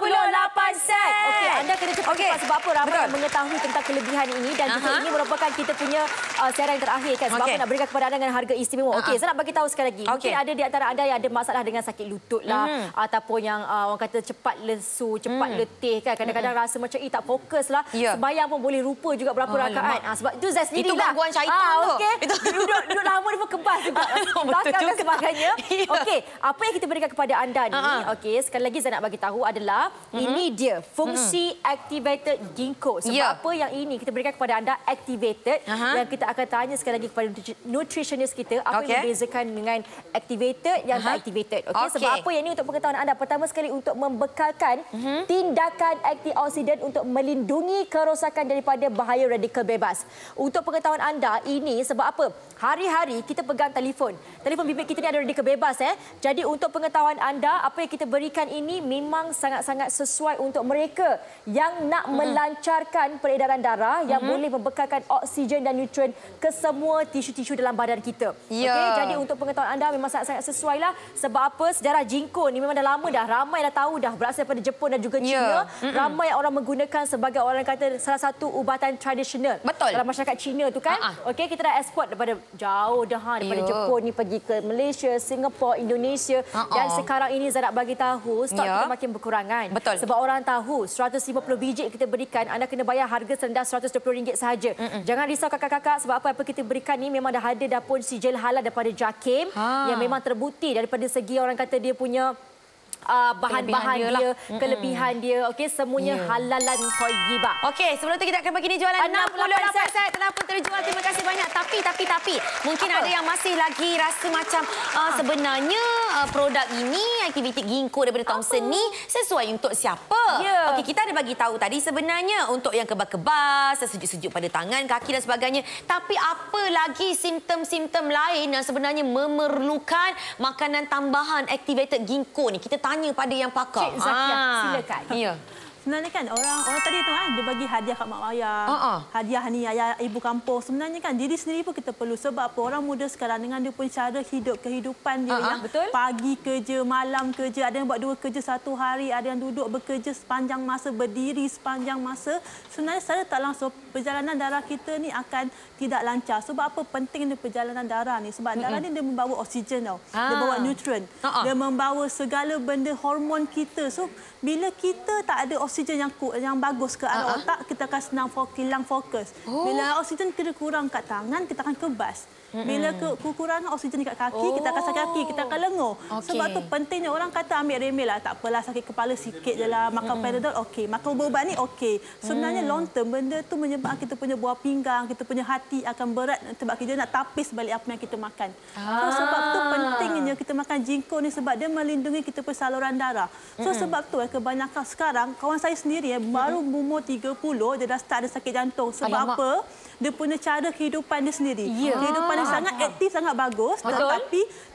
Speaker 4: set.
Speaker 3: Okey, anda kena cepat sebab apa ramai yang mengetahui tentang kelebihan ini dan juga ini merupakan kita punya siaran yang terakhir kan sebab apa nak berikan kepada anda dengan harga istimewa. Okey, saya nak bagi tahu sekali lagi. Mungkin ada di antara anda yang ada masalah dengan sakit lutut lah ataupun yang orang kata cepat lesu, cepat letih kan. Kadang-kadang rasa macam tak fokus lah. Sembahyang pun boleh lupa juga berapa rakaat. Sebab itu saya sendiri lah.
Speaker 4: Itu gangguan syaitan tu.
Speaker 3: Okey. Duduk lama dia pun kebas juga. Belakang dan sebagainya. Okey, apa yang kita berikan kepada anda ni? Okey, sekali lagi saya nak bagi tahu adalah ini dia fungsi Activated Ginkgo. Sebab apa yang ini kita berikan kepada anda Activated yang kita akan tanya sekali lagi kepada nutritionist kita apa yang membezakan dengan activated yang tak activated. Okey, sebab apa yang ini untuk pengetahuan anda? Pertama sekali untuk membekalkan tindakan antioksidan untuk melindungi kerosakan daripada bahaya radikal bebas. Untuk pengetahuan anda ini sebab apa? Hari-hari kita pegang telefon. Telefon bimbit kita ni ada radikal bebas Jadi untuk pengetahuan anda apa yang kita berikan ini memang sangat-sangat sesuai untuk mereka yang nak melancarkan peredaran darah yang boleh membekalkan oksigen dan nutrien ke semua tisu-tisu dalam badan kita. Okey, jadi untuk pengetahuan anda memang sangat-sangat sesuai lah. Sebab apa? Sejarah Ginkgo ni memang dah lama dah. Ramai dah tahu dah berasal daripada Jepun dan juga China. Ramai orang menggunakan sebagai orang kata salah satu ubatan tradisional. Dalam masyarakat China tu kan. Okey, kita dah ekspor daripada jauh dah daripada Jepun ni pergi ke Malaysia, Singapura, Indonesia dan sekarang ini saya nak bagi tahu stok kita makin berkurangan. Sebab orang tahu 150 biji kita berikan anda kena bayar harga serendah RM120 sahaja. Jangan risau kakak-kakak sebab apa kita berikan ni memang dah ada dah pun sijil halal daripada JAKIM yang memang terbukti daripada segi orang kata dia punya bahan-bahan dia, kelebihan dia, okey, semuanya halalan thayyibah.
Speaker 4: Okey, sebelum tu kita akan bagi ni jualan 68 set telah pun terjual. Terima kasih banyak. Tapi mungkin ada yang masih lagi rasa macam sebenarnya produk ini Activated Ginkgo daripada Thompson ni sesuai untuk siapa? Okey, kita ada bagi tahu tadi sebenarnya untuk yang kebas-kebas, sejuk-sejuk pada tangan, kaki dan sebagainya. Tapi apa lagi simptom-simptom lain yang sebenarnya memerlukan makanan tambahan Activated Ginkgo ni? Kita tanya pada yang pakar.
Speaker 5: Cik Zakia, silakan.
Speaker 4: Ya.
Speaker 5: Sebenarnya kan orang tadi tu dia bagi hadiah kat mak ayah. Hadiah ni ayah ibu kampung. Sebenarnya kan diri sendiri pun kita perlu sebab apa orang muda sekarang dengan dia pun cara hidup kehidupan dia yang pagi kerja, malam kerja, ada yang buat 2 kerja satu hari, ada yang duduk bekerja sepanjang masa, berdiri sepanjang masa. Sebenarnya secara tak langsung perjalanan darah kita ni akan tidak lancar. Sebab apa pentingnya perjalanan darah ni? Sebab darah ni dia membawa oksigen tau. Dia bawa nutrien. Dia membawa segala benda hormon kita. So bila kita tak ada oksigen yang bagus ke arah otak, kita akan senang hilang fokus. Bila oksigen kita kurang kat tangan, kita akan kebas. Bila kekurangan oksigen dekat kaki, kita akan sakit kaki, kita akan lenguh. Sebab tu pentingnya orang kata ambil remeh lah, tak apalah sakit kepala sikit je lah, makan Panadol okey, makan ubat ni okey. Sebenarnya long term benda tu menyebabkan kita punya buah pinggang, kita punya hati akan berat sebab kita nak tapis balik apa yang kita makan. So, sebab tu pentingnya kita makan Ginkgo ni sebab dia melindungi kita punya saluran darah. So sebab tu kebanyakan sekarang kawan saya sendiri baru umur 30 dia dah start ada sakit jantung. Sebab apa? Dia punya cara kehidupan dia sendiri. Kehidupan dia sangat aktif, sangat bagus, tetapi tidak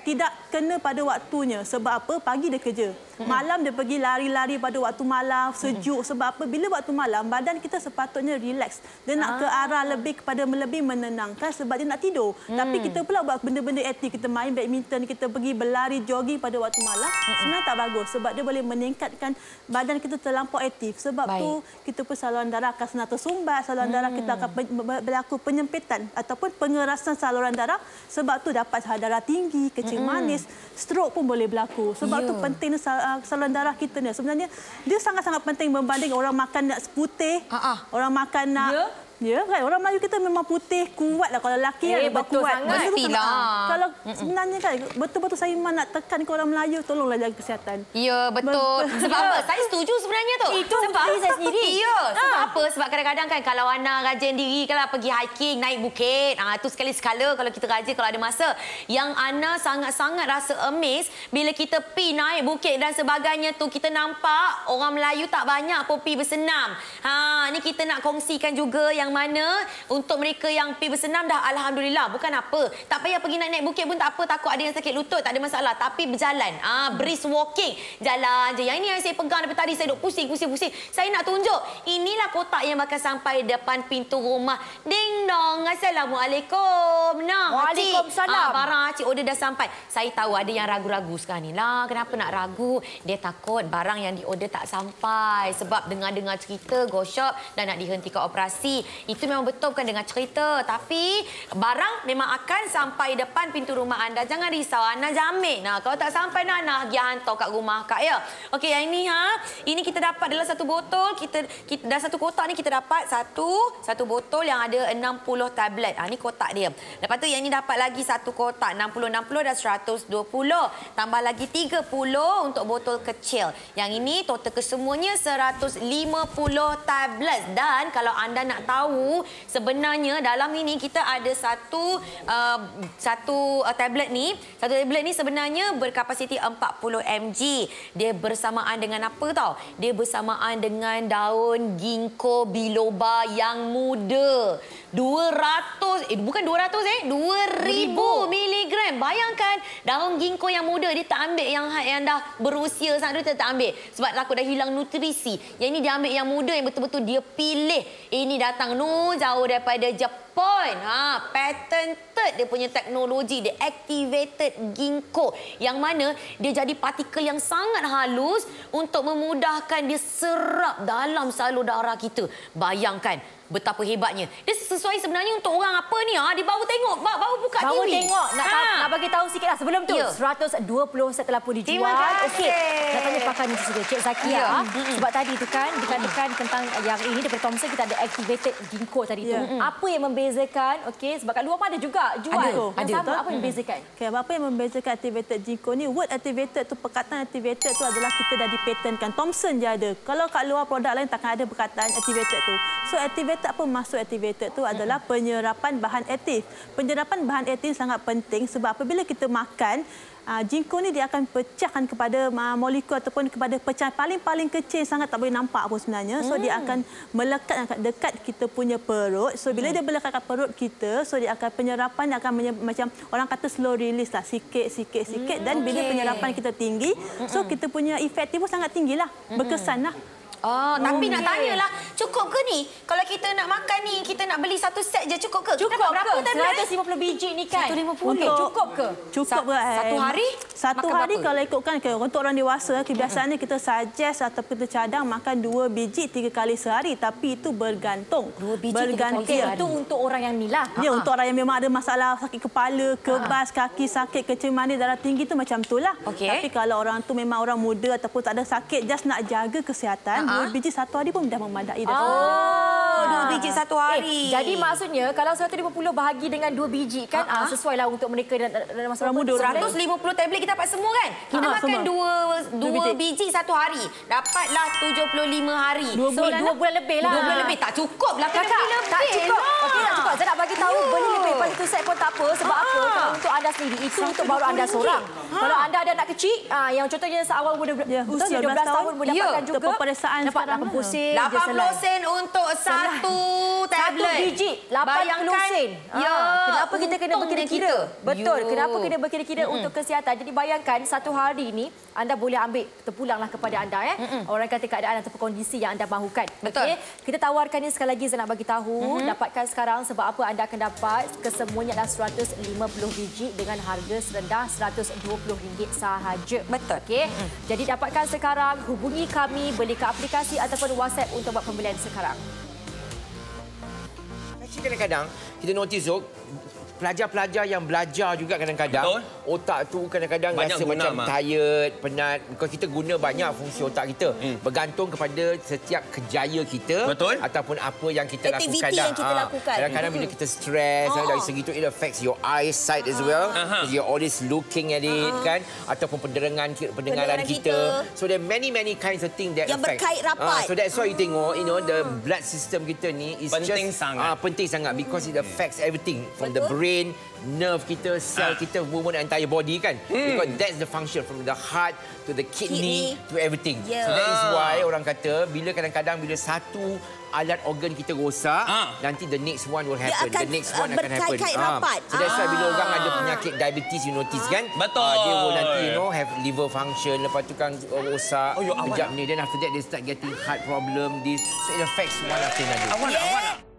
Speaker 5: kena pada waktunya. Sebab apa? Pagi dia kerja. Malam dia pergi lari-lari pada waktu malam, sejuk. Sebab apa? Bila waktu malam, badan kita sepatutnya relax. Dia nak ke arah lebih kepada lebih menenangkan sebab dia nak tidur. Tapi kita pula buat benda-benda aktif. Kita main badminton, kita pergi berlari, jogging pada waktu malam. Sebenarnya tak bagus sebab dia boleh meningkatkan badan kita terlampau aktif. Sebab tu kita pun saluran darah akan senang tersumbat, saluran darah kita akan berlaku penyempitan ataupun pengerasan saluran darah. Sebab tu dapat darah tinggi, kencing manis, stroke pun boleh berlaku. Sebab tu penting saluran darah kita ni. Sebenarnya dia sangat-sangat penting berbanding orang makan nak putih, orang makan nak ya kan, orang Melayu kita memang putih, kuatlah kalau lelaki
Speaker 4: betul
Speaker 5: kuat.
Speaker 4: sangat.
Speaker 5: Kalau sebenarnya kan betul-betul saya memang nak tekan ke orang Melayu, tolonglah jaga kesihatan.
Speaker 4: Ya, betul. Sebab apa? Saya setuju sebenarnya tu.
Speaker 3: Itu
Speaker 4: sebab
Speaker 3: saya sendiri.
Speaker 4: Ya, sebab apa? Sebab kadang-kadang kan kalau Ana rajin diri kalau pergi hiking, naik bukit, tu sekali-sekala kalau kita rajin kalau ada masa. Yang Ana sangat-sangat rasa amazed bila kita pergi naik bukit dan sebagainya tu, kita nampak orang Melayu tak banyak pun pergi bersenam. Ni kita nak kongsikan juga yang mana untuk mereka yang pergi bersenam dah alhamdulillah, bukan apa. Tak payah pergi naik bukit pun tak apa, takut ada yang sakit lutut, tak ada masalah. Tapi berjalan, brisk walking, jalan je. Yang ini yang saya pegang daripada tadi, saya duk pusing. Saya nak tunjuk, inilah kotak yang bakal sampai depan pintu rumah. Ding dong, assalamualaikum.
Speaker 3: Waalaikumsalam.
Speaker 4: Barang Acik order dah sampai. Saya tahu ada yang ragu-ragu sekarang ni lah. Kenapa nak ragu? Dia takut barang yang di order tak sampai. Sebab dengar-dengar cerita go shop dan nak dihentikan operasi. Itu memang betul bukan dengan cerita. Tapi barang memang akan sampai depan pintu rumah anda. Jangan risau, Ana jamin. Kalau tak sampai, Ana pergi hantar kat rumah Kak ya. Okey, yang ini ini kita dapat dalam satu botol. Kita dalam satu kotak ni kita dapat satu botol yang ada 60 tablet. Ni kotak dia. Lepas tu yang ini dapat lagi satu kotak 60 dan 120. Tambah lagi 30 untuk botol kecil. Yang ini total kesemuanya 150 tablet. Dan kalau anda nak tahu, sebenarnya dalam ini kita ada satu tablet ni. Satu tablet ni sebenarnya berkapasiti 40 mg. Dia bersamaan dengan apa tau? Dia bersamaan dengan daun ginkgo biloba yang muda. 2000 miligram. Bayangkan daun ginkgo yang muda, dia tak ambil yang dah berusia sangat, dia tak ambil sebab takut dah hilang nutrisi. Yang ini dia ambil yang muda, yang betul-betul dia pilih. Ini datang jauh daripada Jepun. Patented dia punya teknologi, dia activated ginkgo yang mana dia jadi partikel yang sangat halus untuk memudahkan dia serap dalam salur darah kita. Bayangkan betapa hebatnya. Dia sesuai sebenarnya untuk orang apa ni? Dia baru tengok, baru buka TV.
Speaker 3: Baru tengok. Nak bagi tahu sikitlah sebelum tu. 120 set telah pun dijual.
Speaker 4: Terima kasih.
Speaker 3: Okey. Nak tanya pakar ni juga Cik Zakia. Sebab tadi tu kan dikatakan tentang yang ini daripada Thomson kita ada activated ginkgo tadi tu. Apa yang membezakan? Okey, sebab kat luar pun ada juga jual.
Speaker 5: Ada.
Speaker 3: Sama, apa yang membezakan?
Speaker 5: Okey, apa yang membezakan activated ginkgo ni? Word activated tu, perkataan activated tu adalah kita dah dipatenkan. Thomson je ada. Kalau kat luar produk lain takkan ada perkataan activated tu. So activated apa maksud activated tu adalah penyerapan bahan aktif. Penyerapan bahan aktif sangat penting sebab apabila kita makan, ginkgo ni dia akan pecahkan kepada molekul ataupun kepada pecahan paling kecil, sangat tak boleh nampak pun sebenarnya. So dia akan melekat dekat kita punya perut. So bila dia melekat kat perut kita, so dia akan penyerapan akan macam orang kata slow release lah, sikit. Dan bila penyerapan kita tinggi, so kita punya efektif pun sangat tinggilah, berkesan lah.
Speaker 4: Tapi nak tanyalah, cukup ke ni? Kalau kita nak makan ni, kita nak beli satu set je, cukup ke?
Speaker 3: Cukup
Speaker 4: berapa
Speaker 3: tablet? 150 biji ni kan?
Speaker 4: 150.
Speaker 3: Cukup ke?
Speaker 5: Cukup ke?
Speaker 4: Satu hari?
Speaker 5: Satu hari kalau ikutkan untuk orang dewasa, kebiasaannya kita suggest atau kita cadang makan 2 biji 3 kali sehari. Tapi itu bergantung.
Speaker 3: 2 biji 3 kali sehari. Itu untuk orang yang ni lah.
Speaker 5: Ya, untuk orang yang memang ada masalah sakit kepala, kebas, kaki sakit, kencing manis, darah tinggi tu macam itulah. Tapi kalau orang tu memang orang muda ataupun tak ada sakit, just nak jaga kesihatan, 2 biji satu hari pun dah memadai dah.
Speaker 4: 2 biji satu hari.
Speaker 3: Jadi maksudnya kalau 150 bahagi dengan 2 biji kan sesuailah untuk mereka dan masalah muda.
Speaker 4: 150 tablet kita dapat semua kan? Kita makan 2 biji satu hari. Dapatlah 75 hari.
Speaker 3: 2 bulan lebih lah.
Speaker 4: 2 bulan lebih tak cukup lah.
Speaker 3: Kakak, tak cukup. Okey, tak cukup. Saya nak bagi tahu beli lebih pada tu set pun tak apa. Sebab apa? Kalau untuk anda sendiri, itu untuk baru anda seorang. Kalau anda ada anak kecil, yang contohnya seawal usia 12 tahun boleh dapatkan juga.
Speaker 5: Peperiksaan
Speaker 3: dapat 80 sen.
Speaker 4: 80 sen untuk satu tablet.
Speaker 3: biji, 80 sen.
Speaker 4: Ya,
Speaker 3: kenapa kita kena berkira-kira? Betul, kenapa kena berkira-kira untuk kesihatan. Jadi bayangkan satu hari ini anda boleh ambil terpulanglah kepada anda orang kata keadaan ataupun kondisi yang anda mahukan.
Speaker 4: Betul.
Speaker 3: Kita tawarkan ni sekali lagi saya nak bagi tahu, dapatkan sekarang sebab apa anda akan dapat kesemuanya adalah 150 biji dengan harga serendah RM120 sahaja.
Speaker 4: Betul.
Speaker 3: Okey. Jadi dapatkan sekarang, hubungi kami, beli ke aplikasi ataupun WhatsApp untuk buat pembelian sekarang.
Speaker 6: Kadang-kadang kita notice pelajar-pelajar yang belajar juga kadang-kadang otak tu kadang-kadang rasa macam tired, penat. Because kita guna banyak fungsi otak kita. Bergantung kepada setiap kerjaya kita ataupun apa yang kita lakukan.
Speaker 3: Aktiviti yang kita lakukan.
Speaker 6: Kadang-kadang bila kita stres, dari segi tu it affects your eyesight as well. You're always looking at it kan, ataupun pendengaran kita. So there are many kinds of things that
Speaker 3: yang
Speaker 6: affect.
Speaker 3: berkait rapat.
Speaker 6: So that's why you tengok, the blood system kita ni is
Speaker 2: penting
Speaker 6: sangat because it affects everything from the brain, nerve kita, sel kita, movement entire body kan. Because that's the function from the heart to the kidney to everything. So that is why orang kata bila kadang-kadang bila satu alat organ kita rosak, nanti the next one will happen. The next one akan happen. So that's why bila orang ada penyakit diabetes, you notice kan?
Speaker 2: Betul.
Speaker 6: Dia will nanti have liver function, lepas tu kan rosak, kejap ni. Then after that they start getting heart problem, this. So it affects one after another.
Speaker 2: Awak.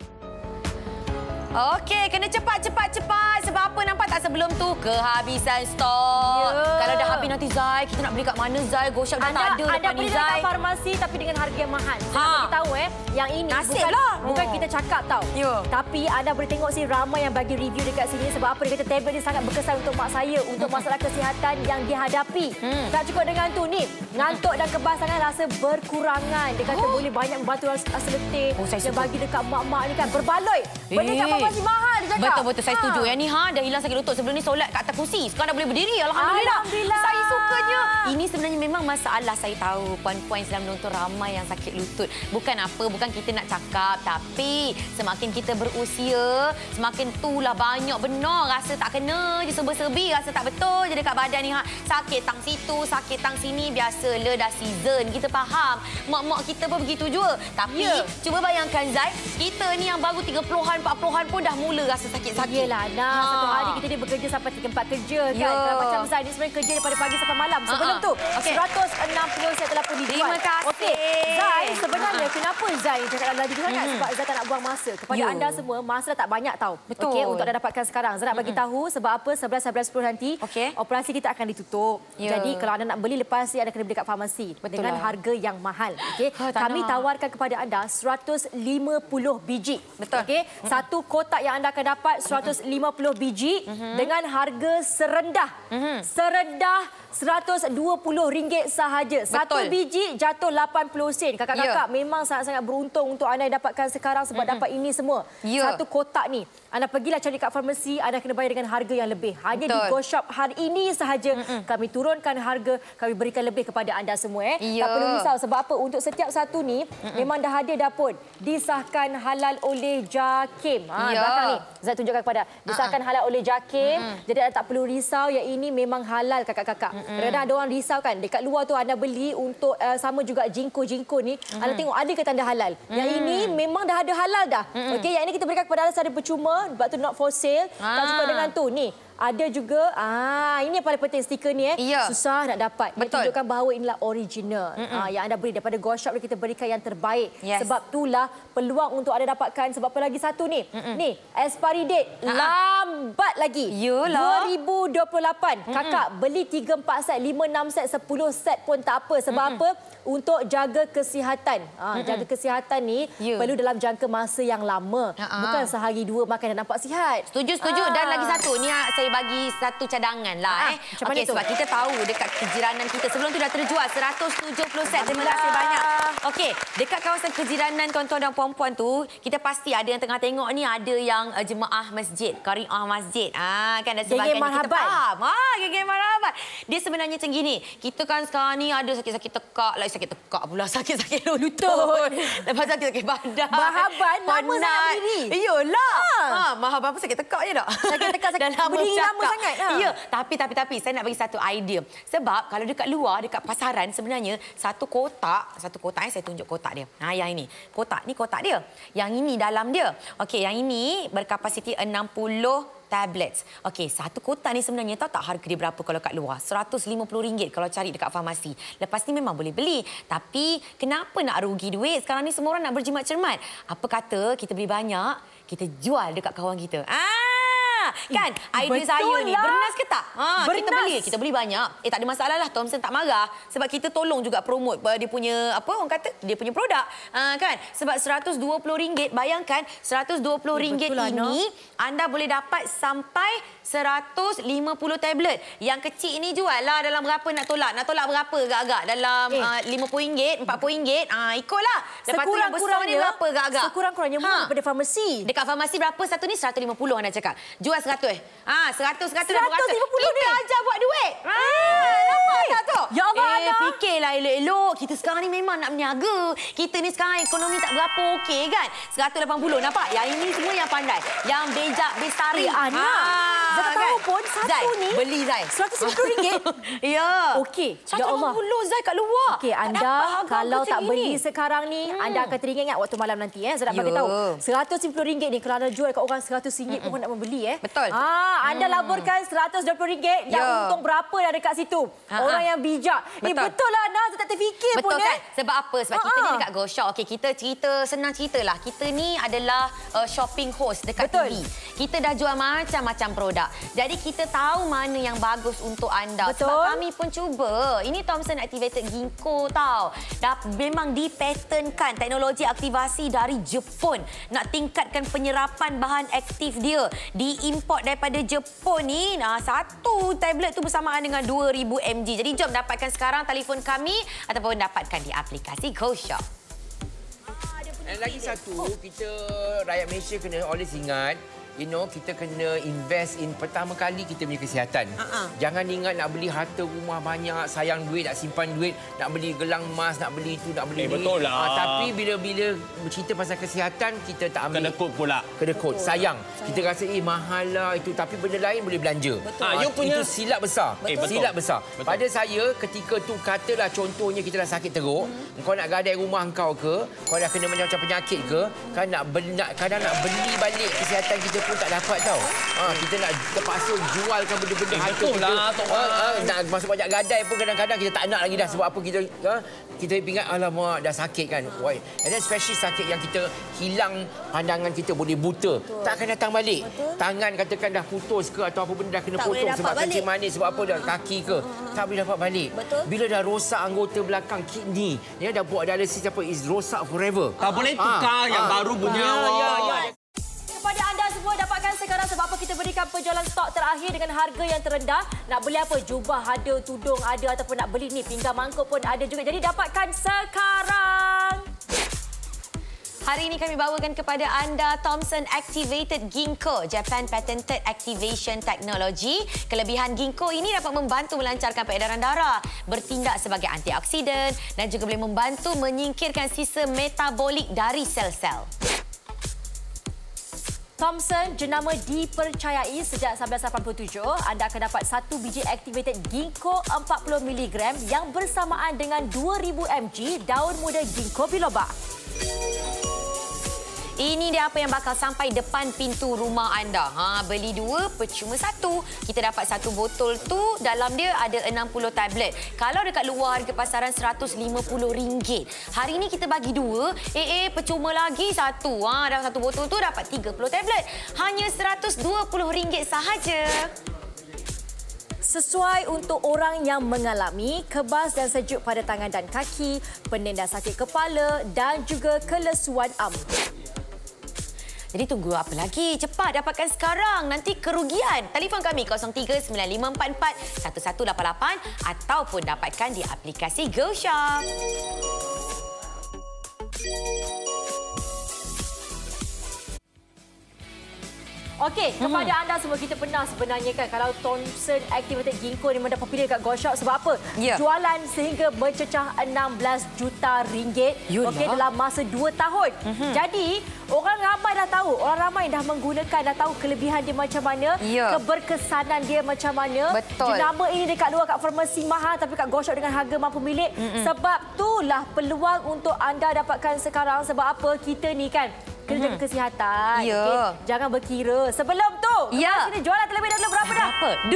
Speaker 4: Okey, kena cepat. Sebab apa nampak tak sebelum tu kehabisan stok. Kalau dah habis nanti Zai, kita nak beli kat mana Zai? Go Shop dah tak ada
Speaker 3: Anda
Speaker 4: depan ni
Speaker 3: beli
Speaker 4: Zai.
Speaker 3: dekat farmasi tapi dengan harga yang mahal. Saya nak bagi tahu yang ini bukan kita cakap tau. Tapi anda boleh tengok sini ramai yang bagi review dekat sini sebab apa dia kata tablet ni sangat berkesan untuk mak saya untuk masalah kesihatan yang dihadapi. Tak cukup dengan tu ni, ngantuk dan kebasangan rasa berkurangan. Dia kata boleh banyak membantu rasa letih. Dia bagi dekat mak-mak ni kan berbaloi. Benda kat farmasi mahal dia cakap.
Speaker 4: Betul, saya setuju. Yang ni dah hilang sakit lutut. Sebelum ni solat kat atas kursi. Sekarang dah boleh berdiri. Alhamdulillah. Saya sukanya. Ini sebenarnya memang masalah saya tahu. Puan-puan Islam menonton ramai yang sakit lutut. Bukan kita nak cakap. Tapi semakin kita berusia, semakin itulah banyak benar. Rasa tak kena je serba-serbi. Rasa tak betul je dekat badan ni. Sakit tang situ, sakit tang sini. Biasalah dah season. Kita faham. Mak-mak kita pun begitu juga. Tapi cuba bayangkan Zai, kita ni yang baru 30-an, 40-an pun dah mula rasa sakit-sakit.
Speaker 3: Yelah, satu hari kita ni bekerja sampai 3-4 kerja kan. Kalau macam Zai ni sebenarnya kerja daripada pagi sampai malam. Sebelum tu, 160 set telah pun dijual.
Speaker 4: Terima kasih.
Speaker 3: Okey, Zai, sebenarnya kenapa Zai cakap laju tu sangat? Sebab Zai tak nak buang masa. Kepada anda semua, masa tak banyak tau.
Speaker 4: Betul.
Speaker 3: Okey, untuk anda dapatkan sekarang. Zai nak bagi tahu sebab apa 11-11-10 nanti, operasi kita akan ditutup. Jadi kalau anda nak beli lepas ni, anda kena beli kat farmasi. Dengan harga yang mahal. Okey, kami tawarkan kepada anda 150 biji.
Speaker 4: Betul.
Speaker 3: Okey, satu kotak yang anda akan dapat 150 biji dengan harga serendah RM120 sahaja. Satu biji jatuh 80 sen. Kakak-kakak memang sangat-sangat beruntung untuk anda dapatkan sekarang sebab dapat ini semua. Satu kotak ni. Anda pergilah cari kat farmasi, anda kena bayar dengan harga yang lebih. Hanya di Go Shop hari ini sahaja kami turunkan harga, kami berikan lebih kepada anda semua. Tak perlu risau sebab apa? Untuk setiap satu ni memang dah ada dah pun disahkan halal oleh JAKIM. Belakang ni Zat tunjukkan kepada disahkan halal oleh JAKIM. Jadi anda tak perlu risau yang ini memang halal kakak-kakak. Kadang-kadang ada orang risau kan dekat luar tu anda beli untuk sama juga jingko ni. Anda tengok ada ke tanda halal. Yang ini memang dah ada halal dah. Okey, yang ini kita berikan kepada anda secara percuma sebab tu not for sale. Tak cukup dengan tu ni. Ada juga, ini yang paling penting stiker ni susah nak dapat. Dia tunjukkan bahawa inilah original. Yang anda beli daripada Go Shop kita berikan yang terbaik. Sebab itulah peluang untuk anda dapatkan. Sebab apa lagi satu ni? Ni, expiry date lambat lagi. 2028. Kakak beli 3-4 set, 5-6 set, 10 set pun tak apa. Sebab apa? Untuk jaga kesihatan. Jaga kesihatan ni perlu dalam jangka masa yang lama. Bukan sehari dua makan dan nampak sihat.
Speaker 4: Setuju. Dan lagi satu, ni saya bagi satu cadangan lah. Okey, sebab kita tahu dekat kejiranan kita sebelum tu dah terjual 170 set. Terima kasih banyak. Okey, dekat kawasan kejiranan tuan-tuan dan puan-puan tu, kita pasti ada yang tengah tengok ni, ada yang jemaah masjid, qariah masjid. Kan ada sebagian kita faham. Geng marhaban. Dia sebenarnya macam gini. Kita kan sekarang ni ada sakit-sakit tekak, like sakit tekak pula. Sakit-sakit lutut. Lepas sakit-sakit badan.
Speaker 3: Mahaban lama sangat berdiri.
Speaker 4: Iyalah. Mahaban apa sakit tekak je tak?
Speaker 3: Sakit tekak, berdiri lama sangat.
Speaker 4: Ya, tapi saya nak bagi satu idea. Sebab kalau dekat luar, dekat pasaran sebenarnya satu kotak saya tunjuk kotak dia. Yang ini. Kotak dia. Yang ini dalam dia. Okey, yang ini berkapasiti 60 tablets. Okey, satu kotak ni sebenarnya tahu tak harga dia berapa kalau kat luar? RM150 kalau cari dekat farmasi. Lepas ni memang boleh beli. Tapi kenapa nak rugi duit? Sekarang ni semua orang nak berjimat cermat. Apa kata kita beli banyak, kita jual dekat kawan kita. Kan? Idea saya ni bernas ke tak? Kita beli banyak. Tak ada masalah lah. Thomson tak marah. Sebab kita tolong juga promote dia punya, apa orang kata? Dia punya produk. Kan? Sebab RM120, bayangkan RM120 ini anda boleh dapat sampai 150 tablet. Yang kecil ini jual lah dalam berapa nak tolak? Nak tolak berapa agak-agak? Dalam RM50, RM40? Ikutlah. Lepas tu yang besar ni berapa agak-agak?
Speaker 3: Sekurang-kurangnya daripada farmasi.
Speaker 4: Dekat farmasi berapa satu ni? RM150 anda cakap. Jual 100. 100
Speaker 3: ni.
Speaker 4: Kita ajar buat duit. Nampak tak tu?
Speaker 3: Ya Allah, Ana.
Speaker 4: Fikirlah elok-elok. Kita sekarang ni memang nak berniaga. Kita ni sekarang ekonomi tak berapa okey kan? 180. Nampak? Yang ini semua yang pandai. Yang bejak bestari.
Speaker 3: Ana. Zai tahu pun satu
Speaker 4: Zai,
Speaker 3: ni.
Speaker 4: Beli Zai.
Speaker 3: RM150.
Speaker 4: Ya.
Speaker 3: Okey.
Speaker 4: Ya Allah. Zai kat luar.
Speaker 3: Okey, anda kalau tak beli sekarang ni, anda akan teringat waktu malam nanti. Saya nak bagi tahu. RM150 ni kalau anda jual kat orang RM100 pun nak membeli.
Speaker 4: Betul.
Speaker 3: Anda laburkan RM120 dan untung berapa dah dekat situ. Orang yang bijak. Betul lah, Ana. Saya tak terfikir pun.
Speaker 4: Betul kan? Sebab apa? Sebab kita ni dekat Go Shop. Okey, kita senang cerita lah. Kita ni adalah shopping host dekat TV. Kita dah jual macam-macam produk. Jadi kita tahu mana yang bagus untuk anda.
Speaker 3: Betul.
Speaker 4: Sebab kami pun cuba. Ini Thomson Activated Ginkgo tau. Dah memang dipatenkan teknologi aktivasi dari Jepun. Nak tingkatkan penyerapan bahan aktif dia. Diimport daripada Jepun ni. Satu tablet tu bersamaan dengan 2000 mg. Jadi jom dapatkan sekarang telefon kami ataupun dapatkan di aplikasi Go Shop.
Speaker 6: Dan lagi satu, kita rakyat Malaysia kena always ingat, kita kena invest in pertama kali kita punya kesihatan. Jangan ingat nak beli harta rumah banyak, sayang duit, nak simpan duit, nak beli gelang emas, nak beli itu, nak beli ni.
Speaker 2: Betul lah.
Speaker 6: Tapi bila bercerita pasal kesihatan, kita tak ambil.
Speaker 2: Kena kod pula.
Speaker 6: Kena kod. Sayang. Kita rasa mahal lah itu. Tapi benda lain boleh belanja. Itu silap besar. Silap besar. Betul. Pada saya, ketika tu katalah contohnya kita dah sakit teruk, kau nak gadai rumah kau ke, kau dah kena macam-macam penyakit ke, kadang nak beli balik kesihatan kita pun tak dapat tau. Kita nak terpaksa jualkan benda-benda harta kita. Nak masuk pajak gadai pun kadang-kadang kita tak nak lagi dah. Sebab apa kita ingat alamak dah sakit kan. And then especially sakit yang kita hilang pandangan kita, boleh buta. Tak akan datang balik. Tangan katakan dah putus ke atau apa benda dah kena potong sebab kencing manis, sebab apa dah kaki ke. Tak boleh dapat balik. Bila dah rosak anggota belakang kidney, dah buat dialisis apa, is rosak forever.
Speaker 2: Tak boleh tukar yang baru punya.
Speaker 3: Kepada anda semua, dapatkan sekarang sebab apa kita berikan penjualan stok terakhir dengan harga yang terendah. Nak beli apa? Jubah ada, tudung ada ataupun nak beli ni pinggan mangkuk pun ada juga. Jadi dapatkan sekarang.
Speaker 4: Hari ini kami bawakan kepada anda Thomson Activated Ginkgo, Japan Patented Activation Technology. Kelebihan Ginkgo ini dapat membantu melancarkan peredaran darah, bertindak sebagai antioksidan dan juga boleh membantu menyingkirkan sisa metabolik dari sel-sel.
Speaker 3: Thomson jenama dipercayai sejak 1987. Anda akan dapat 1 biji Activated Ginkgo 40 mg yang bersamaan dengan 2000 mg daun muda Ginkgo biloba.
Speaker 4: Ini dia apa yang bakal sampai depan pintu rumah anda. Beli 2 percuma 1. Kita dapat 1 botol tu, dalam dia ada 60 tablet. Kalau dekat luar harga pasaran RM150. Hari ini kita bagi 2, percuma lagi 1. Dalam 1 botol tu dapat 30 tablet. Hanya RM120 sahaja.
Speaker 3: Sesuai untuk orang yang mengalami kebas dan sejuk pada tangan dan kaki, pening dan sakit kepala dan juga kelesuan ambut.
Speaker 4: Jadi tunggu apa lagi? Cepat dapatkan sekarang. Nanti kerugian. Telefon kami 0395441188 ataupun dapatkan di aplikasi Go Shop.
Speaker 3: Okey, kepada anda semua, kita pernah sebenarnya kan kalau Thomson Activated Ginkgo ni memang popular kat Go Shop sebab apa? Jualan sehingga mencecah 16 juta ringgit dalam masa 2 tahun. Jadi, orang ramai dah tahu, orang ramai dah menggunakan, dah tahu kelebihan dia macam mana, keberkesanan dia macam mana. Jenama ini dekat luar kat farmasi mahal tapi kat Go Shop dengan harga mampu milik. Sebab itulah peluang untuk anda dapatkan sekarang. Sebab apa? Kita ni kan kena jaga kesihatan. Okay? Jangan berkira. Sebelum tu, kita jualan terlebih dahulu berapa dah?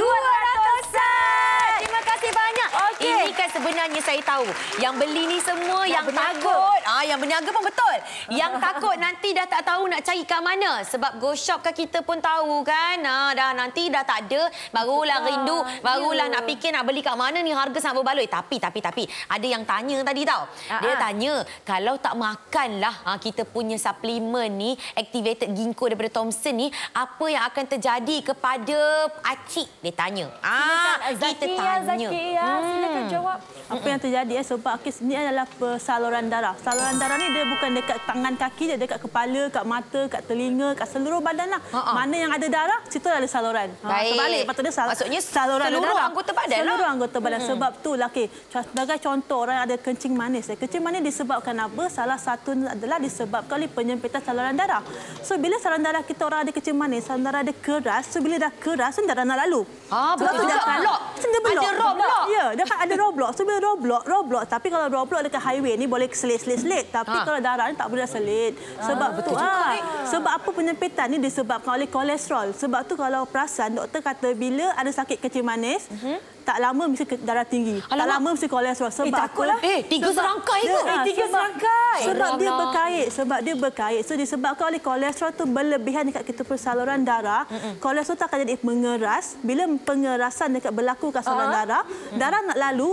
Speaker 3: 200.
Speaker 4: Terima kasih banyak. Ini kan sebenarnya saya tahu. Yang beli ni semua yang
Speaker 3: berniaga.
Speaker 4: takut. Yang berniaga pun betul. Yang takut nanti dah tak tahu nak cari kat mana. Sebab Go Shop kan kita pun tahu kan. Dah nanti dah tak ada. Barulah rindu. Barulah nak fikir nak beli kat mana ni. Harga sangat berbaloi. Tapi. Ada yang tanya tadi tau. Dia tanya, kalau tak makanlah kita punya suplemen ni, Activated Ginkgo daripada Thomson ni, apa yang akan terjadi kepada Acik? Dia tanya. Kita tanya.
Speaker 3: Silakan jawab.
Speaker 5: Apa yang terjadi sebab ini adalah saluran darah. Saluran darah ni dia bukan dekat tangan kaki, dia dekat kepala, kat mata, kat telinga, kat seluruh badan lah. Mana yang ada darah, situ ada saluran. Terbalik, patutnya maksudnya saluran
Speaker 4: seluruh
Speaker 5: darah.
Speaker 4: Anggota badan
Speaker 5: seluruh anggota badan. Sebab tu lah, sebagai contoh orang yang ada kencing manis. Kencing manis disebabkan apa? Salah satu adalah disebabkan oleh penyempitan saluran darah. So bila saluran darah kita orang ada kencing manis, saluran darah ada keras. So bila dah keras, darah nak lalu.
Speaker 4: Betul juga. Ada roadblock.
Speaker 5: Ya, dia kan ada roadblock. So bila roadblock. Tapi kalau roadblock dekat highway ni boleh selit. Tapi kalau darah ni tak boleh selit. Sebab tu sebab apa penyempitan ni disebabkan oleh kolesterol. Sebab tu kalau perasan doktor kata bila ada sakit kencing manis, tak lama mesti darah tinggi. Tak lama mesti kolesterol. Sebab
Speaker 3: takutlah.
Speaker 4: 3 serangkai ke?
Speaker 3: 3 serangkai.
Speaker 5: Sebab dia berkait. So disebabkan oleh kolesterol tu berlebihan dekat kita punya saluran darah, kolesterol tu akan jadi mengeras. Bila pengerasan dekat berlaku kat saluran darah, darah nak lalu,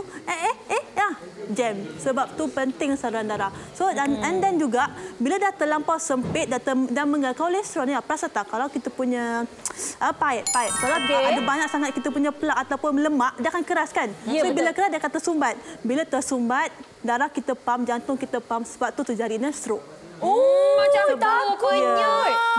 Speaker 5: jam. Sebab tu penting saluran darah. So and then juga bila dah terlampau sempit dan mengeras kolesterol ni, perasan tak kalau kita punya pipe. Kalau ada banyak sangat kita punya plak ataupun lemak, dia akan keras kan? So bila keras dia akan tersumbat. Bila tersumbat, darah kita pump, jantung kita pump, sebab tu terjadinya stroke.
Speaker 4: Macam takutnya.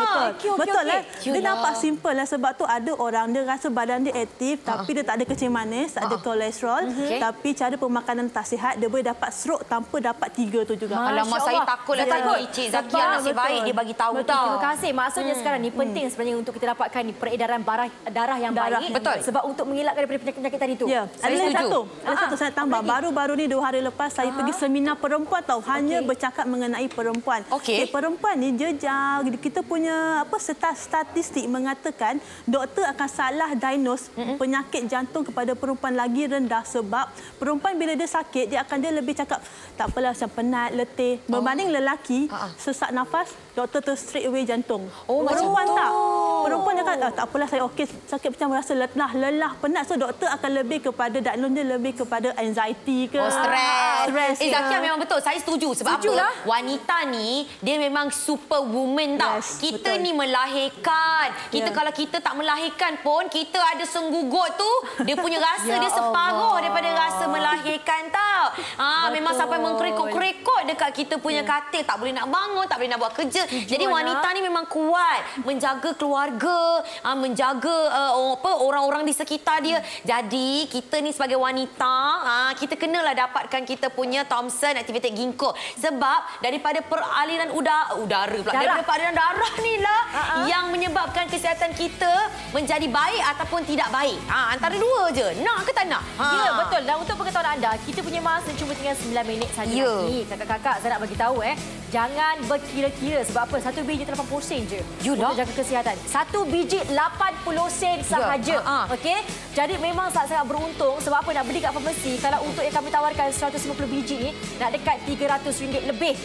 Speaker 5: Betul lah. Dia nampak simple lah. Sebab tu ada orang dia rasa badan dia aktif tapi dia tak ada kencing manis, tak ada kolesterol. Tapi cara pemakanan tak sihat, dia boleh dapat stroke tanpa dapat 3 tu juga.
Speaker 4: Alamak, saya takutlah tadi Cik Zakia nasib baik dia bagi tahu tau.
Speaker 3: Terima kasih. Maksudnya sekarang ni penting sebenarnya untuk kita dapatkan peredaran darah yang baik.
Speaker 4: Betul.
Speaker 3: Sebab untuk mengelakkan daripada penyakit-penyakit tadi tu.
Speaker 5: Ya. Ada satu saya tambah. Baru-baru ni 2 hari lepas saya pergi seminar perempuan tahu. Hanya bercakap mengenai perempuan. Perempuan ni kita punya statistik mengatakan doktor akan salah diagnose penyakit jantung kepada perempuan lagi rendah sebab perempuan bila dia sakit dia lebih cakap tak apalah macam penat, letih. Berbanding lelaki sesak nafas doktor tu straight away jantung. Perempuan tak. Perempuan dia kata tak apalah saya okey, sakit macam rasa lelah, penat. So doktor akan lebih kepada diagnose dia lebih kepada anxiety ke
Speaker 4: stres. Zakia memang betul. Saya setuju sebab apa? Wanita ni dia memang superwoman tau. Kita ni melahirkan. Kalau kita tak melahirkan pun kita ada senggugut tu, dia punya rasa dia separuh daripada rasa melahirkan tau. Memang sampai mengkerekot-kerekot dekat kita punya katil, tak boleh nak bangun, tak boleh nak buat kerja. Jadi wanita ni memang kuat menjaga keluarga, menjaga orang-orang di sekitar dia. Jadi kita ni sebagai wanita, kita kenalah dapatkan kita punya Thomson Activated Ginkgo sebab daripada peraliran udara pula. Daripada aliran darah ni lah yang menyebabkan kesihatan kita menjadi baik ataupun tidak baik. Antara dua je. Nak ke tak nak?
Speaker 3: Ya, betul. Dan untuk pengetahuan anda, kita punya masa cuma tinggal 9 minit saja lagi. Kakak-kakak, saya nak bagi tahu jangan berkira-kira sebab apa? 1 biji 80 sen je. Untuk jaga kesihatan. 1 biji 80 sen sahaja. Okey. Jadi memang sangat beruntung sebab apa nak beli kat farmasi kalau untuk yang kami tawarkan 150 biji ni nak dekat RM300 lebih.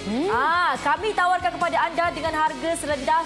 Speaker 3: Kami tawarkan kepada anda dengan harga serendah